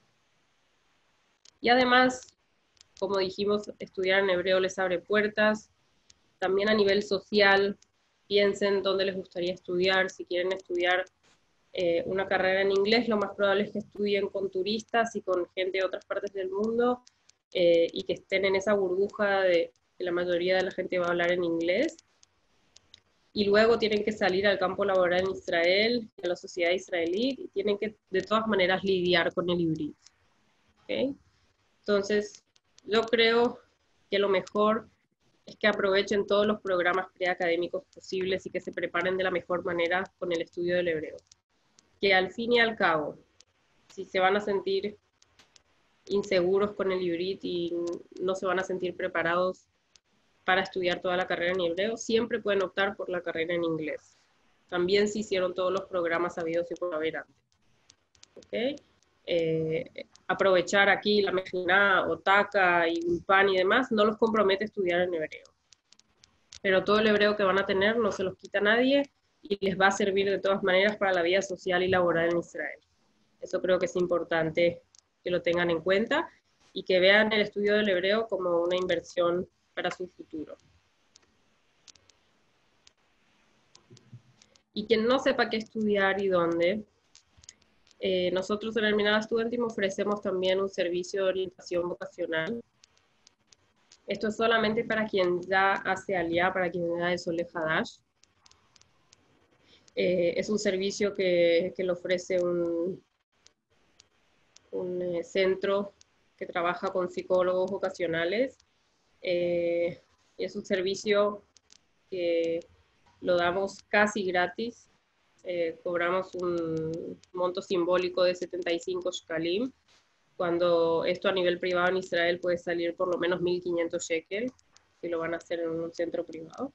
Y además, como dijimos, estudiar en hebreo les abre puertas. También a nivel social, piensen dónde les gustaría estudiar. Si quieren estudiar eh, una carrera en inglés, lo más probable es que estudien con turistas y con gente de otras partes del mundo, eh, y que estén en esa burbuja de que la mayoría de la gente va a hablar en inglés. Y luego tienen que salir al campo laboral en Israel, a la sociedad israelí, y tienen que de todas maneras lidiar con el híbrido. ¿Okay? Entonces, yo creo que lo mejor es que aprovechen todos los programas preacadémicos posibles y que se preparen de la mejor manera con el estudio del hebreo. Que al fin y al cabo, si se van a sentir inseguros con el híbrido y no se van a sentir preparados para estudiar toda la carrera en hebreo, siempre pueden optar por la carrera en inglés. También se hicieron todos los programas habidos y por haber antes. ¿Okay? Eh, aprovechar aquí la Mejina, Otaka y Ulpan y demás, no los compromete a estudiar en hebreo. Pero todo el hebreo que van a tener no se los quita nadie y les va a servir de todas maneras para la vida social y laboral en Israel. Eso creo que es importante que lo tengan en cuenta y que vean el estudio del hebreo como una inversión para su futuro. Y quien no sepa qué estudiar y dónde, eh, nosotros en el Minhag Studentim ofrecemos también un servicio de orientación vocacional. Esto es solamente para quien ya hace Aliyah, para quien ya es Oleh Hadash. Eh, es un servicio que, que le ofrece un, un eh, centro que trabaja con psicólogos vocacionales. Eh, es un servicio que lo damos casi gratis. Eh, cobramos un monto simbólico de setenta y cinco shekalim, cuando esto a nivel privado en Israel puede salir por lo menos mil quinientos shekels, si lo van a hacer en un centro privado.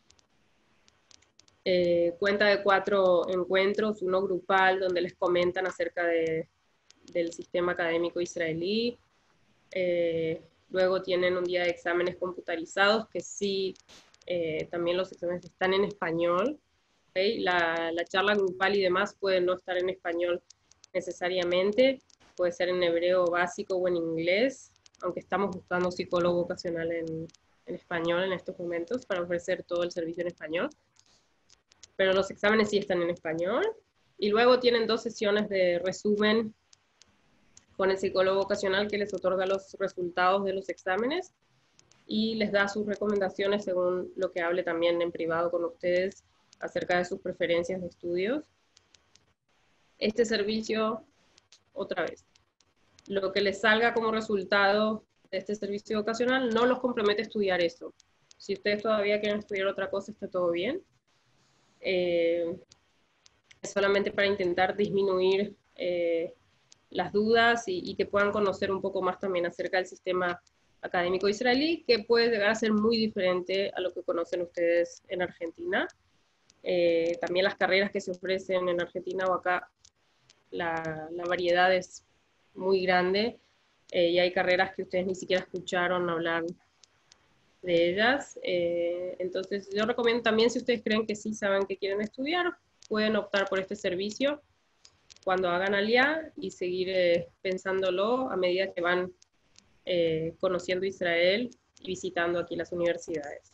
Eh, cuenta de cuatro encuentros, uno grupal, donde les comentan acerca de, del sistema académico israelí. Eh, luego tienen un día de exámenes computarizados, que sí, eh, también los exámenes están en español. ¿Okay? La, la charla grupal y demás puede no estar en español necesariamente, puede ser en hebreo básico o en inglés, aunque estamos buscando psicólogo vocacional en, en español en estos momentos para ofrecer todo el servicio en español. Pero los exámenes sí están en español. Y luego tienen dos sesiones de resumen con el psicólogo vocacional, que les otorga los resultados de los exámenes y les da sus recomendaciones según lo que hable también en privado con ustedes acerca de sus preferencias de estudios. Este servicio, otra vez, lo que les salga como resultado de este servicio vocacional no los compromete a estudiar eso. Si ustedes todavía quieren estudiar otra cosa, está todo bien. Eh, es solamente para intentar disminuir eh, las dudas y, y que puedan conocer un poco más también acerca del sistema académico israelí, que puede llegar a ser muy diferente a lo que conocen ustedes en Argentina. Eh, también las carreras que se ofrecen en Argentina o acá, la, la variedad es muy grande, eh, y hay carreras que ustedes ni siquiera escucharon hablar de ellas. Eh, entonces yo recomiendo también, si ustedes creen que sí saben que quieren estudiar, pueden optar por este servicio. cuando hagan Aliyah y seguir eh, pensándolo a medida que van eh, conociendo Israel y visitando aquí las universidades.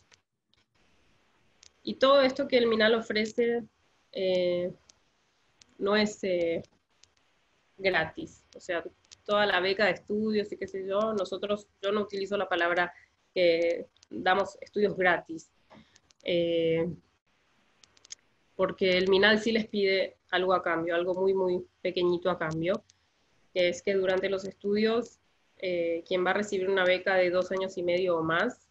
Y todo esto que el Minal ofrece eh, no es eh, gratis, o sea, toda la beca de estudios y qué sé yo, nosotros, yo no utilizo la palabra que damos estudios gratis, eh, porque el Minal sí les pide algo a cambio, algo muy, muy pequeñito a cambio, que es que durante los estudios, eh, quien va a recibir una beca de dos años y medio o más,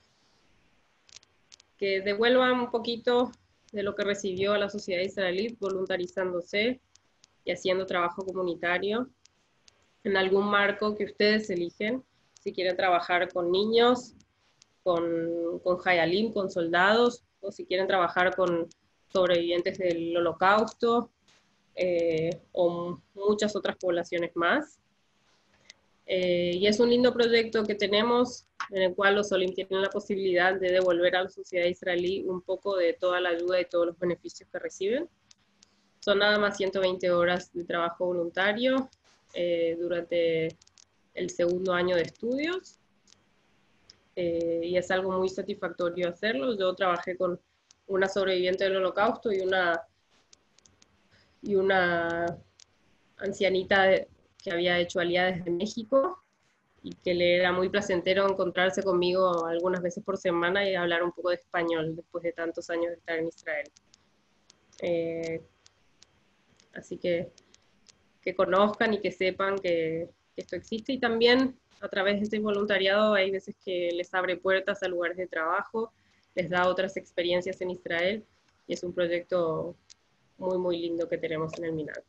que devuelva un poquito de lo que recibió a la sociedad israelí voluntarizándose y haciendo trabajo comunitario en algún marco que ustedes eligen, si quieren trabajar con niños, con, con hayalim, con soldados, o si quieren trabajar con sobrevivientes del holocausto, eh, o muchas otras poblaciones más. Eh, y es un lindo proyecto que tenemos, en el cual los Olim tienen la posibilidad de devolver a la sociedad israelí un poco de toda la ayuda y todos los beneficios que reciben. Son nada más ciento veinte horas de trabajo voluntario eh, durante el segundo año de estudios, eh, y es algo muy satisfactorio hacerlo. Yo trabajé con una sobreviviente del holocausto y una, y una ancianita de, que había hecho Aliyah desde México, y que le era muy placentero encontrarse conmigo algunas veces por semana y hablar un poco de español después de tantos años de estar en Israel. Eh, así que que conozcan y que sepan que, que esto existe, y también a través de este voluntariado hay veces que les abre puertas a lugares de trabajo, les da otras experiencias en Israel, y es un proyecto muy, muy lindo que tenemos en el Minal.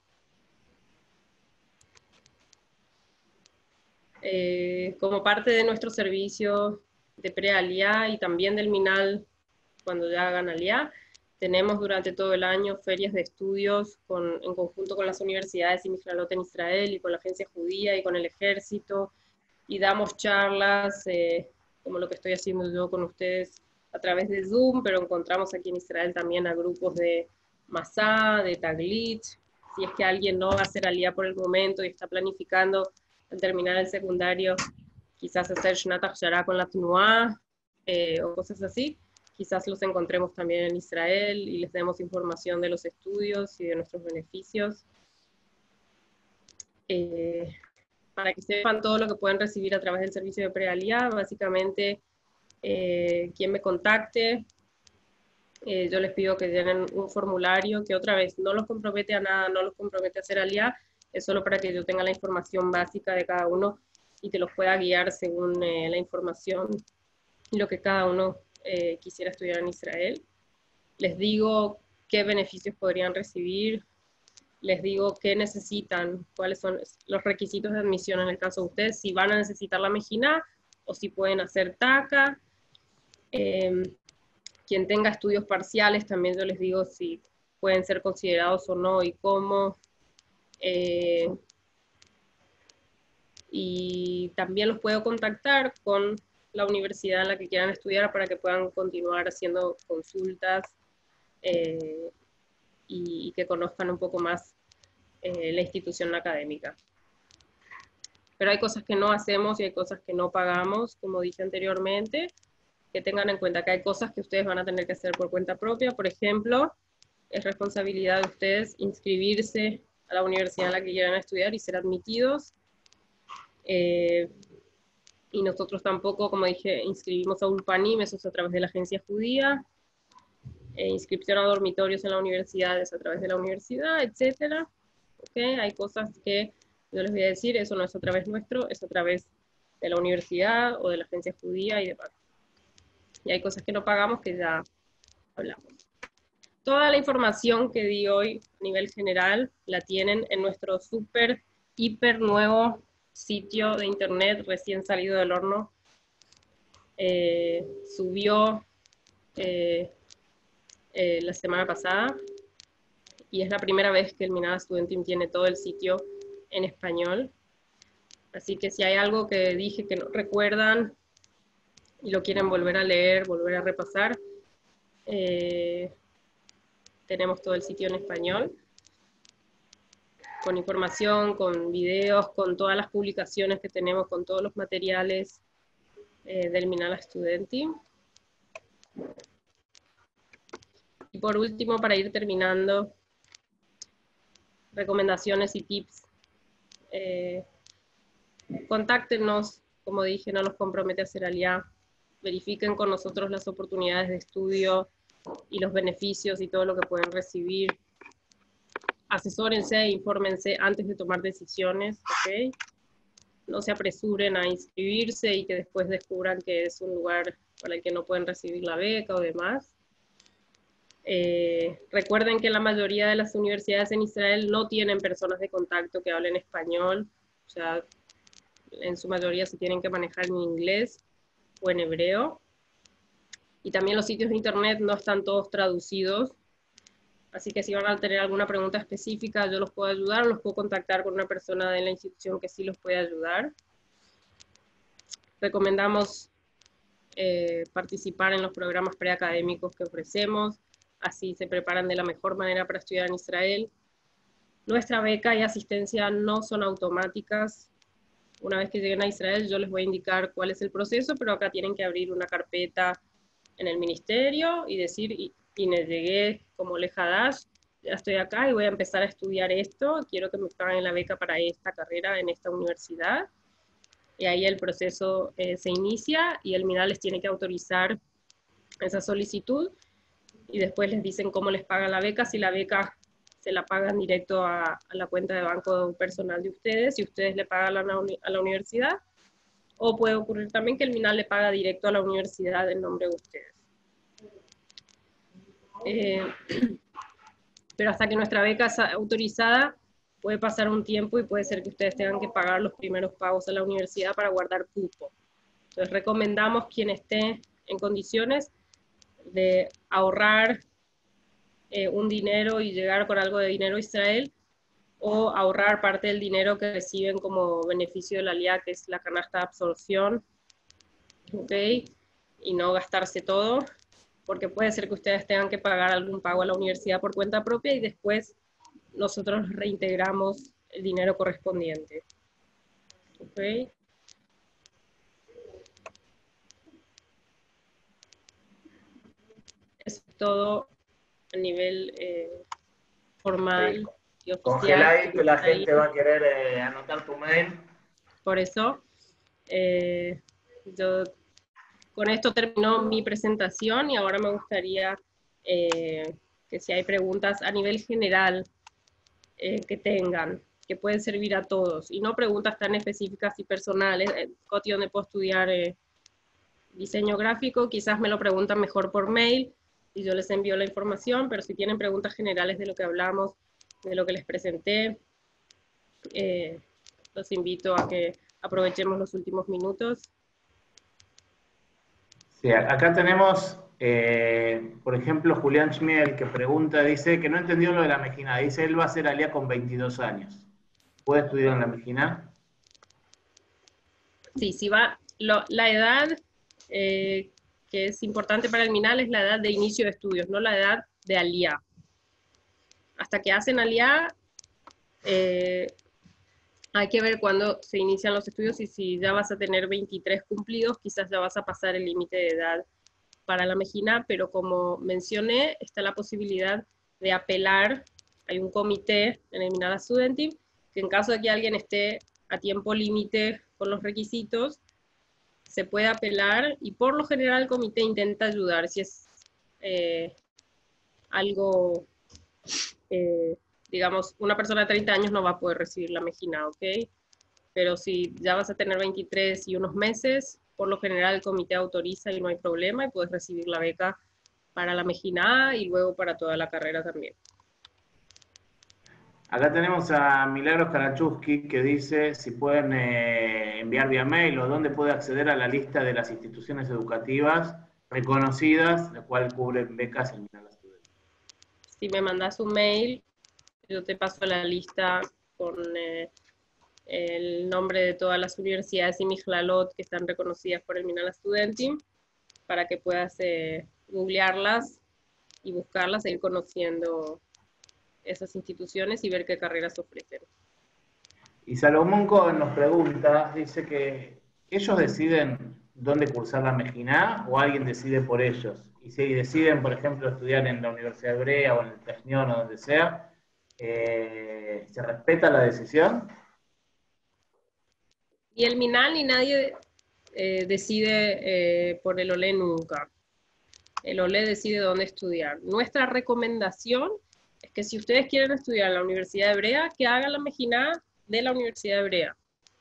Eh, como parte de nuestro servicio de pre-Aliyah y también del Minal cuando ya hagan Aliyah, tenemos durante todo el año ferias de estudios con, en conjunto con las universidades y Micralot en Israel y con la agencia judía y con el ejército, y damos charlas, eh, como lo que estoy haciendo yo con ustedes a través de Zoom, pero encontramos aquí en Israel también a grupos de Masá, de Taglit. Si es que alguien no va a hacer Aliyah por el momento y está planificando al terminar el secundario, quizás hacer Shnat Hachshara con la Tnuá, eh, o cosas así, quizás los encontremos también en Israel y les demos información de los estudios y de nuestros beneficios, eh, para que sepan todo lo que pueden recibir a través del servicio de pre-Aliyah. Básicamente, eh, quien me contacte, eh, yo les pido que llenen un formulario que otra vez no los compromete a nada, no los compromete a hacer Aliyah, es solo para que yo tenga la información básica de cada uno y que los pueda guiar según eh, la información y lo que cada uno eh, quisiera estudiar en Israel. Les digo qué beneficios podrían recibir, les digo qué necesitan, cuáles son los requisitos de admisión en el caso de ustedes, si van a necesitar la Mejina o si pueden hacer TACA. Eh, quien tenga estudios parciales, también yo les digo si pueden ser considerados o no y cómo. Eh, y también los puedo contactar con la universidad en la que quieran estudiar para que puedan continuar haciendo consultas eh, y, y que conozcan un poco más eh, la institución académica. Pero hay cosas que no hacemos y hay cosas que no pagamos, como dije anteriormente, que tengan en cuenta que hay cosas que ustedes van a tener que hacer por cuenta propia. Por ejemplo, es responsabilidad de ustedes inscribirse a la universidad en la que quieran estudiar y ser admitidos. Eh, y nosotros tampoco, como dije, inscribimos a Ulpanim, eso es a través de la agencia judía, eh, inscripción a dormitorios en la universidad es a través de la universidad, etcétera. ¿Okay? Hay cosas que yo les voy a decir, eso no es a través nuestro, es a través de la universidad o de la agencia judía y demás. Y hay cosas que no pagamos que ya hablamos. Toda la información que di hoy a nivel general la tienen en nuestro súper, hiper nuevo sitio de internet recién salido del horno. Eh, subió eh, eh, la semana pasada y es la primera vez que el Minhag Studentim tiene todo el sitio en español. Así que si hay algo que dije que no recuerdan y lo quieren volver a leer, volver a repasar, eh, tenemos todo el sitio en español. con información, con videos, con todas las publicaciones que tenemos, con todos los materiales eh, del Minala Studentim. Y por último, para ir terminando, recomendaciones y tips. Eh, contáctenos, como dije, no nos compromete a hacer aliá. Verifiquen con nosotros las oportunidades de estudio y los beneficios y todo lo que pueden recibir. Asesórense, infórmense antes de tomar decisiones, ¿ok? No se apresuren a inscribirse y que después descubran que es un lugar para el que no pueden recibir la beca o demás. Eh, recuerden que la mayoría de las universidades en Israel no tienen personas de contacto que hablen español, o sea, en su mayoría se tienen que manejar en inglés o en hebreo. Y también los sitios de internet no están todos traducidos, así que si van a tener alguna pregunta específica, yo los puedo ayudar, los puedo contactar con una persona de la institución que sí los puede ayudar. Recomendamos eh, participar en los programas preacadémicos que ofrecemos, así se preparan de la mejor manera para estudiar en Israel. Nuestra beca y asistencia no son automáticas. Una vez que lleguen a Israel, yo les voy a indicar cuál es el proceso, pero acá tienen que abrir una carpeta en el ministerio y decir, y, y me llegué como Lejadash, ya estoy acá y voy a empezar a estudiar esto, quiero que me paguen la beca para esta carrera en esta universidad. Y ahí el proceso eh, se inicia y el MINAL les tiene que autorizar esa solicitud y después les dicen cómo les pagan la beca, si la beca se la pagan directo a, a la cuenta de banco personal de ustedes, y ustedes le pagan a la, a la universidad, o puede ocurrir también que el MINAL le paga directo a la universidad en nombre de ustedes. Eh, pero hasta que nuestra beca es autorizada, puede pasar un tiempo y puede ser que ustedes tengan que pagar los primeros pagos a la universidad para guardar cupo. Entonces recomendamos quien esté en condiciones de ahorrar eh, un dinero y llegar con algo de dinero a Israel, o ahorrar parte del dinero que reciben como beneficio de la aliá, que es la canasta de absorción, ¿ok? Y no gastarse todo, porque puede ser que ustedes tengan que pagar algún pago a la universidad por cuenta propia y después nosotros reintegramos el dinero correspondiente. ¿Ok? Eso es todo a nivel eh, formal Sí. y oficial. Congela ahí que la gente va a querer eh, anotar tu mail. Por eso, eh, yo con esto terminó mi presentación y ahora me gustaría eh, que si hay preguntas a nivel general eh, que tengan, que pueden servir a todos, y no preguntas tan específicas y personales. En Coti, donde puedo estudiar eh, diseño gráfico, quizás me lo preguntan mejor por mail y yo les envío la información, pero si tienen preguntas generales de lo que hablamos, de lo que les presenté, eh, los invito a que aprovechemos los últimos minutos. Sí, acá tenemos, eh, por ejemplo, Julián Schmiel, que pregunta, dice que no entendió lo de la Mejina. Dice, él va a ser aliá con veintidós años. ¿Puede estudiar en la Mejina? Sí, si va, lo, la edad eh, que es importante para el MINAL es la edad de inicio de estudios, no la edad de aliá. Hasta que hacen aliá, eh, hay que ver cuándo se inician los estudios, y si ya vas a tener veintitrés cumplidos, quizás ya vas a pasar el límite de edad para la Mejina, pero como mencioné, está la posibilidad de apelar. Hay un comité en el Minala Studentim que en caso de que alguien esté a tiempo límite con los requisitos, se puede apelar, y por lo general el comité intenta ayudar. Si es eh, algo, eh, digamos, una persona de treinta años no va a poder recibir la Mejina, ¿ok? Pero si ya vas a tener veintitrés y unos meses, por lo general el comité autoriza y no hay problema, y puedes recibir la beca para la Mejina A y luego para toda la carrera también. Acá tenemos a Milagros Karachuski, que dice si pueden eh, enviar vía mail o dónde puede acceder a la lista de las instituciones educativas reconocidas, la cual cubren becas en Minala Student. Si me mandas un mail, yo te paso la lista con eh, el nombre de todas las universidades y Mijlalot que están reconocidas por el Minala Studentim, para que puedas eh, googlearlas y buscarlas e ir conociendo esas instituciones y ver qué carreras ofrecen. Y Salomón Cohen nos pregunta, dice que ellos deciden dónde cursar la Mejilá o alguien decide por ellos. Y si deciden, por ejemplo, estudiar en la Universidad Hebrea o en el Technion o donde sea, eh, ¿se respeta la decisión? Y el MINAL ni nadie eh, decide eh, por el O L E nunca. El O L E decide dónde estudiar. Nuestra recomendación es que si ustedes quieren estudiar en la Universidad Hebrea, que hagan la Mejilá de la Universidad Hebrea,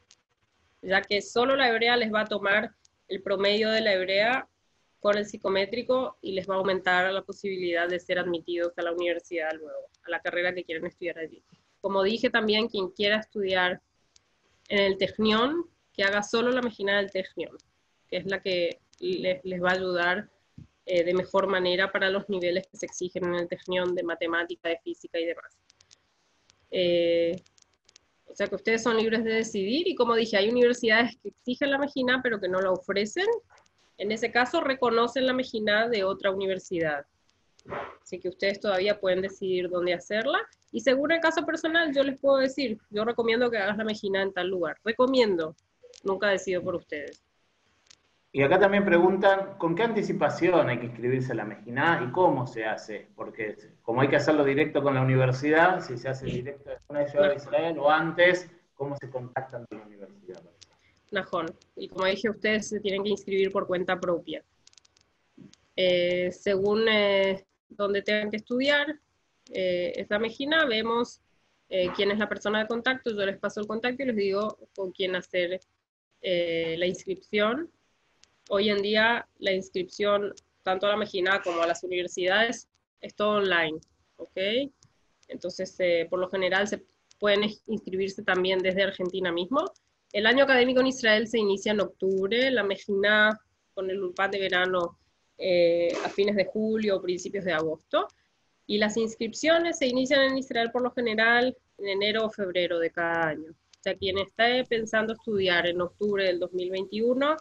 ya que solo la Hebrea les va a tomar el promedio de la Hebrea con el psicométrico y les va a aumentar la posibilidad de ser admitidos a la universidad luego, a la carrera que quieren estudiar allí. Como dije también, quien quiera estudiar en el Technion, que haga solo la Mejilá del Technion, que es la que les, les va a ayudar eh, de mejor manera para los niveles que se exigen en el Technion de matemática, de física y demás. Eh, o sea que ustedes son libres de decidir, y como dije, hay universidades que exigen la Mejilá pero que no la ofrecen. En ese caso reconocen la Mejilá de otra universidad. Así que ustedes todavía pueden decidir dónde hacerla. Y según el caso personal, yo les puedo decir, yo recomiendo que hagas la Mejilá en tal lugar. Recomiendo, nunca decido por ustedes. Y acá también preguntan, ¿con qué anticipación hay que inscribirse a la Mejilá y cómo se hace? Porque como hay que hacerlo directo con la universidad, si se hace directo con la ciudad de Israel o antes, ¿cómo se contactan con la universidad? Najón. Y como dije, ustedes se tienen que inscribir por cuenta propia. Eh, según eh, donde tengan que estudiar eh, esta Mejilá, vemos eh, quién es la persona de contacto. Yo les paso el contacto y les digo con quién hacer eh, la inscripción. Hoy en día la inscripción tanto a la Mejilá como a las universidades es todo online, ¿ok? Entonces, eh, por lo general se pueden inscribirse también desde Argentina mismo. El año académico en Israel se inicia en octubre, la Mejilá con el Ulpan de verano eh, a fines de julio o principios de agosto, y las inscripciones se inician en Israel por lo general en enero o febrero de cada año. O sea, quien esté pensando estudiar en octubre del dos mil veintiuno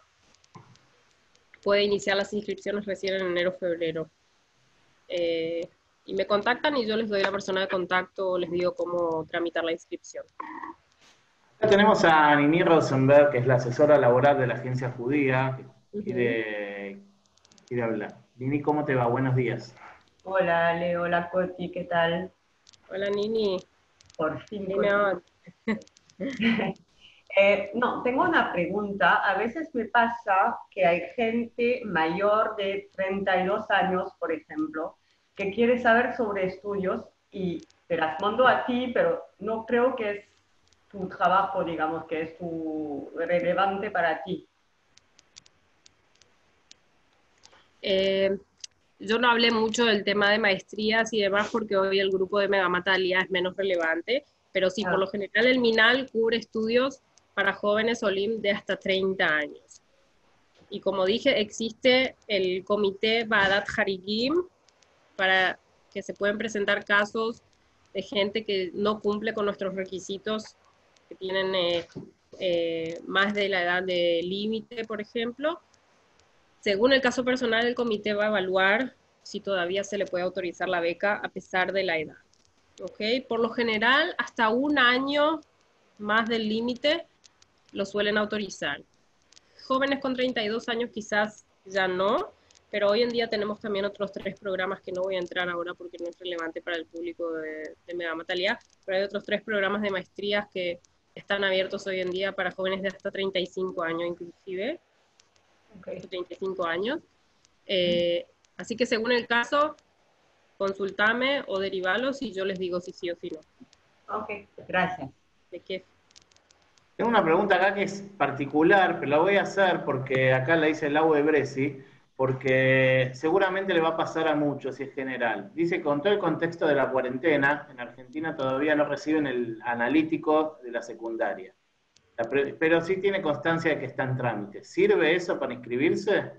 puede iniciar las inscripciones recién en enero o febrero. Eh, y me contactan y yo les doy a la persona de contacto, les digo cómo tramitar la inscripción. Acá tenemos a Nini Rosenberg, que es la asesora laboral de la agencia judía, que uh-huh. quiere, quiere hablar. Nini, ¿cómo te va? Buenos días. Hola, Ale, hola, Coti, ¿qué tal? Hola, Nini. Por fin. Dime. eh, no, tengo una pregunta. A veces me pasa que hay gente mayor de treinta y dos años, por ejemplo, que quiere saber sobre estudios y te las mando a ti, pero no creo que es tu trabajo, digamos, que es tu relevante para ti. Eh, yo no hablé mucho del tema de maestrías y demás porque hoy el grupo de Megamatalia es menos relevante, pero sí, ah. por lo general el MINAL cubre estudios para jóvenes Olim de hasta treinta años. Y como dije, existe el comité Baadat Harigim, para que se pueden presentar casos de gente que no cumple con nuestros requisitos, que tienen eh, eh, más de la edad de límite, por ejemplo. Según el caso personal, el comité va a evaluar si todavía se le puede autorizar la beca a pesar de la edad. ¿Okay? Por lo general, hasta un año más del límite lo suelen autorizar. Jóvenes con treinta y dos años quizás ya no, pero hoy en día tenemos también otros tres programas que no voy a entrar ahora porque no es relevante para el público de, de Megamatalia, pero hay otros tres programas de maestrías que están abiertos hoy en día para jóvenes de hasta treinta y cinco años inclusive. Okay. treinta y cinco años. Eh, así que según el caso, consultame o derivalos y yo les digo si sí o si no. Ok, gracias. ¿De qué? Tengo una pregunta acá que es particular, pero la voy a hacer porque acá la dice Lau de Bresi, porque seguramente le va a pasar a muchos y es general. Dice, con todo el contexto de la cuarentena, en Argentina todavía no reciben el analítico de la secundaria. Pero sí tiene constancia de que está en trámite. ¿Sirve eso para inscribirse?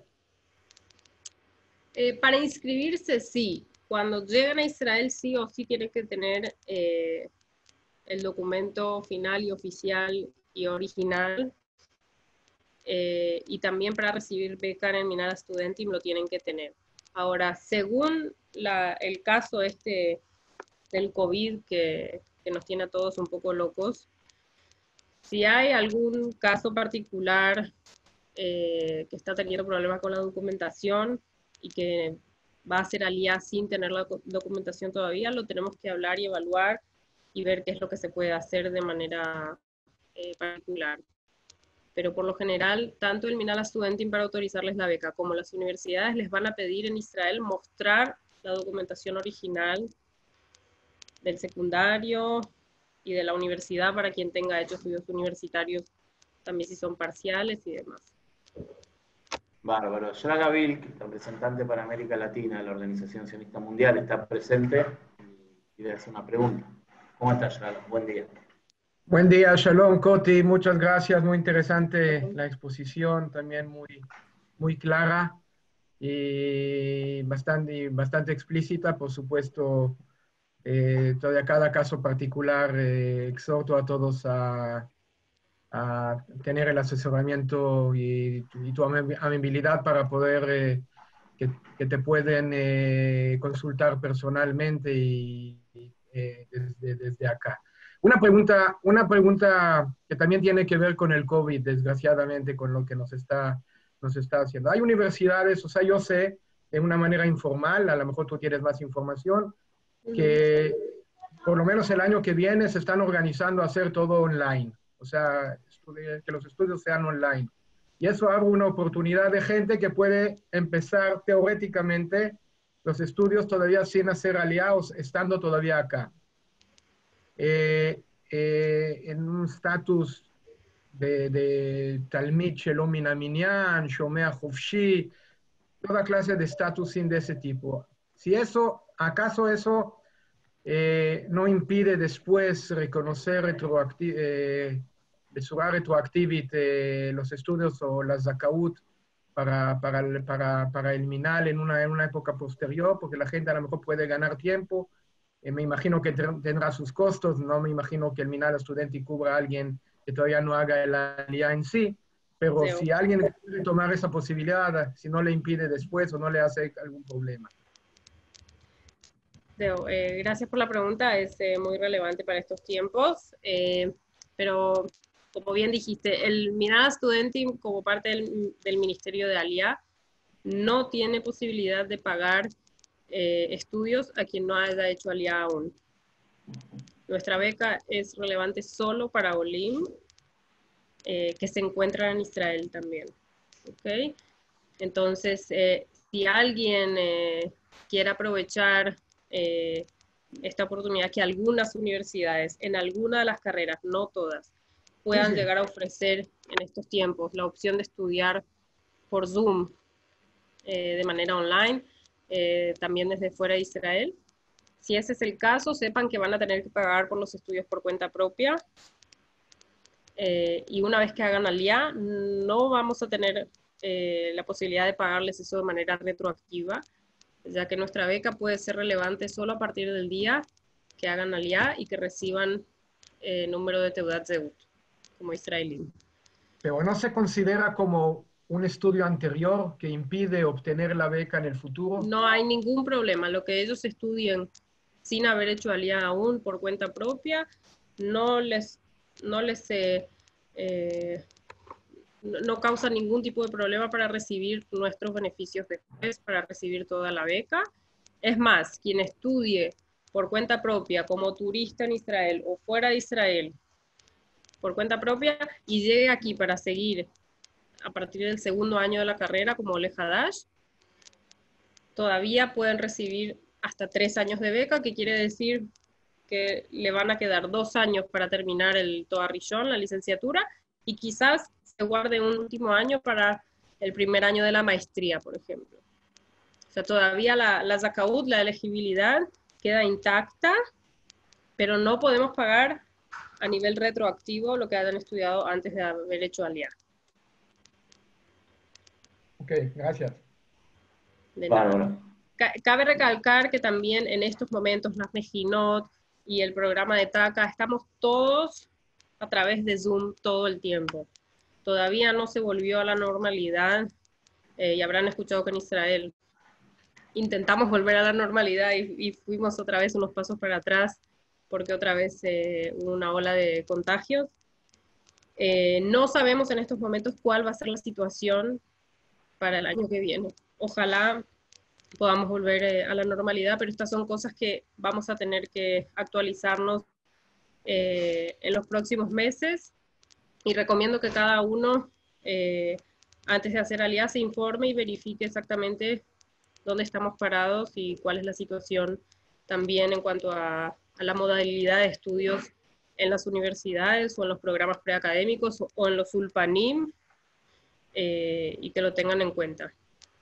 Eh, para inscribirse, sí. Cuando llegan a Israel, sí o sí tienen que tener eh, el documento final y oficial y original. Eh, y también para recibir beca en el Minara Studentim lo tienen que tener. Ahora, según la, el caso este del COVID que, que nos tiene a todos un poco locos. Si hay algún caso particular eh, que está teniendo problemas con la documentación y que va a hacer alía sin tener la documentación todavía, lo tenemos que hablar y evaluar y ver qué es lo que se puede hacer de manera eh, particular. Pero por lo general, tanto el Minhal HaStudentim para autorizarles la beca como las universidades les van a pedir en Israel mostrar la documentación original del secundario y de la universidad para quien tenga hecho estudios universitarios, también si son parciales y demás. Bárbaro. Shraga Vilk, representante para América Latina de la Organización Sionista Mundial, está presente y le hace una pregunta. ¿Cómo estás, Shraga? Buen día. Buen día, Shalom, Coti, muchas gracias, muy interesante la exposición, también muy, muy clara y bastante, bastante explícita, por supuesto, eh, todavía cada caso particular, eh, exhorto a todos a, a tener el asesoramiento y, y tu amabilidad para poder, eh, que, que te pueden eh, consultar personalmente y eh, desde, desde acá. Una pregunta, una pregunta que también tiene que ver con el COVID, desgraciadamente, con lo que nos está, nos está haciendo. Hay universidades, o sea, yo sé, de una manera informal, a lo mejor tú tienes más información, que por lo menos el año que viene se están organizando a hacer todo online, o sea, que los estudios sean online. Y eso abre una oportunidad de gente que puede empezar teóricamente los estudios todavía sin hacer aliados, estando todavía acá. Eh, eh, en un estatus de, de Talmid Shelom Min Haminyan, Shomea Hofshi, toda clase de estatus de ese tipo. Si eso, acaso eso eh, no impide después reconocer retroacti eh, bצורה retroactivית eh, los estudios o la zakaut para, para, para, para el Minhal en una, en una época posterior, porque la gente a lo mejor puede ganar tiempo. Eh, me imagino que tendrá sus costos, no me imagino que el Minhal HaStudentim cubra a alguien que todavía no haga el alía en sí, pero sí. Si alguien quiere tomar esa posibilidad, si no le impide después o no le hace algún problema. Eh, gracias por la pregunta, es eh, muy relevante para estos tiempos, eh, pero como bien dijiste, el Minhal HaStudentim como parte del, del Ministerio de Aliyah no tiene posibilidad de pagar eh, estudios a quien no haya hecho Aliyah aún. Nuestra beca es relevante solo para Olim eh, que se encuentran en Israel también. ¿Okay? Entonces, eh, si alguien eh, quiere aprovechar eh, esta oportunidad que algunas universidades, en alguna de las carreras, no todas, puedan sí, sí. llegar a ofrecer en estos tiempos la opción de estudiar por Zoom eh, de manera online, eh, también desde fuera de Israel. Si ese es el caso, sepan que van a tener que pagar por los estudios por cuenta propia. Eh, y una vez que hagan aliyah, no vamos a tener eh, la posibilidad de pagarles eso de manera retroactiva, ya que nuestra beca puede ser relevante solo a partir del día que hagan aliyah y que reciban eh, número de Teudat Zehut, como israelí. Pero no se considera como un estudio anterior que impide obtener la beca en el futuro. No hay ningún problema. Lo que ellos estudien sin haber hecho aliyah aún por cuenta propia, no les, no les eh, eh, no causa ningún tipo de problema para recibir nuestros beneficios después, para recibir toda la beca. Es más, quien estudie por cuenta propia como turista en Israel o fuera de Israel por cuenta propia y llegue aquí para seguir a partir del segundo año de la carrera como Ole Hadash, todavía pueden recibir hasta tres años de beca, que quiere decir que le van a quedar dos años para terminar el Toar Rishon, la licenciatura, y quizás se guarde un último año para el primer año de la maestría, por ejemplo. O sea, todavía la, la zakaut, la elegibilidad, queda intacta, pero no podemos pagar a nivel retroactivo lo que hayan estudiado antes de haber hecho aliyah. Ok, gracias. De nada. Cabe recalcar que también en estos momentos las Mejinot y el programa de TACA estamos todos a través de Zoom todo el tiempo. Todavía no se volvió a la normalidad, eh, y habrán escuchado que en Israel intentamos volver a la normalidad y, y fuimos otra vez unos pasos para atrás porque otra vez eh, hubo una ola de contagios. Eh, no sabemos en estos momentos cuál va a ser la situación para el año que viene. Ojalá podamos volver eh, a la normalidad, pero estas son cosas que vamos a tener que actualizarnos eh, en los próximos meses, y recomiendo que cada uno, eh, antes de hacer alianza, se informe y verifique exactamente dónde estamos parados y cuál es la situación también en cuanto a, a la modalidad de estudios en las universidades o en los programas preacadémicos o, o en los Ulpanim, eh, y que lo tengan en cuenta.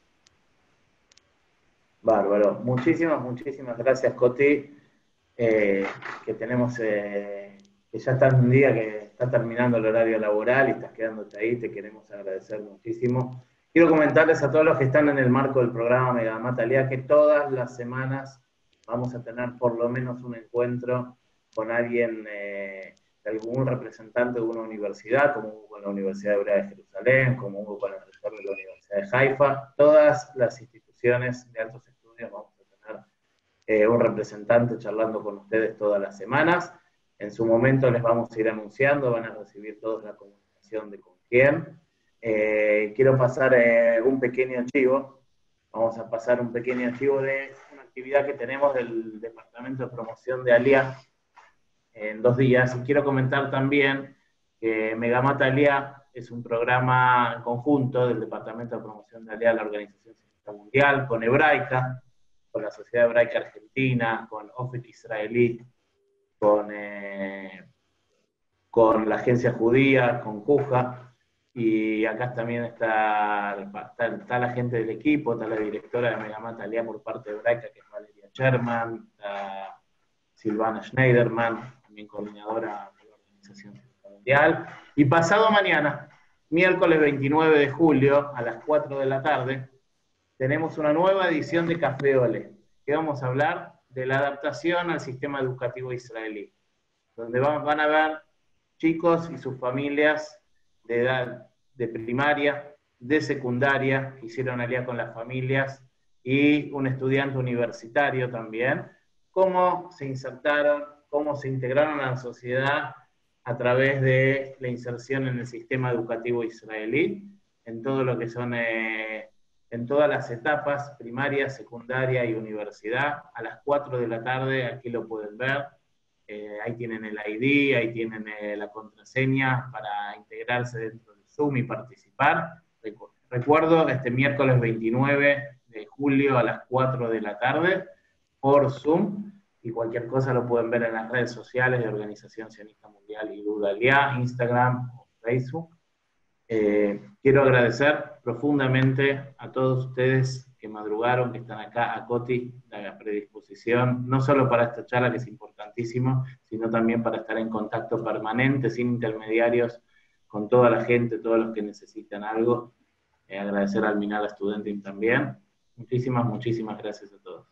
Bárbaro. Muchísimas, muchísimas gracias, Coti. Eh, que tenemos, eh, que ya está un día que está terminando el horario laboral y estás quedándote ahí, te queremos agradecer muchísimo. Quiero comentarles a todos los que están en el marco del programa Megamat Aliá que todas las semanas vamos a tener por lo menos un encuentro con alguien, eh, de algún representante de una universidad, como hubo con la Universidad Hebrea de Jerusalén, como hubo con el rector de la Universidad de Haifa. Todas las instituciones de altos estudios vamos a tener eh, un representante charlando con ustedes todas las semanas. En su momento les vamos a ir anunciando, van a recibir todos la comunicación de con quién. Eh, quiero pasar eh, un pequeño archivo, vamos a pasar un pequeño archivo de una actividad que tenemos del Departamento de Promoción de Aliá en dos días, y quiero comentar también que Megamat Aliá es un programa conjunto del Departamento de Promoción de Aliá, la Organización Sionista Mundial, con Hebraica, con la Sociedad Hebraica Argentina, con Ofet Israelí, con, eh, con la Agencia Judía, con Cuja. Y acá también está, está, está la gente del equipo, está la directora de Megamat Aliá por parte de Hebraica, que es Valeria Sherman, está Silvana Schneiderman, también coordinadora de la Organización Mundial. Y pasado mañana, miércoles veintinueve de julio, a las cuatro de la tarde, tenemos una nueva edición de Café Ole, que vamos a hablar de la adaptación al sistema educativo israelí, donde van, van a ver chicos y sus familias de edad de primaria, de secundaria, que hicieron alianza con las familias, y un estudiante universitario también, cómo se insertaron, cómo se integraron a la sociedad a través de la inserción en el sistema educativo israelí, en todo lo que son, eh, en todas las etapas, primaria, secundaria y universidad. A las cuatro de la tarde, aquí lo pueden ver. Eh, ahí tienen el I D, ahí tienen eh, la contraseña para integrarse dentro del Zoom y participar. Recuerdo, este miércoles veintinueve de julio a las cuatro de la tarde por Zoom, y cualquier cosa lo pueden ver en las redes sociales de Organización Sionista Mundial y Yehuda Aliá, Instagram o Facebook. Eh, quiero agradecer profundamente a todos ustedes que madrugaron, que están acá, a Coti, la predisposición, no solo para esta charla que es importantísimo, sino también para estar en contacto permanente, sin intermediarios, con toda la gente, todos los que necesitan algo. Eh, agradecer al Minal Studentim también. Muchísimas, muchísimas gracias a todos.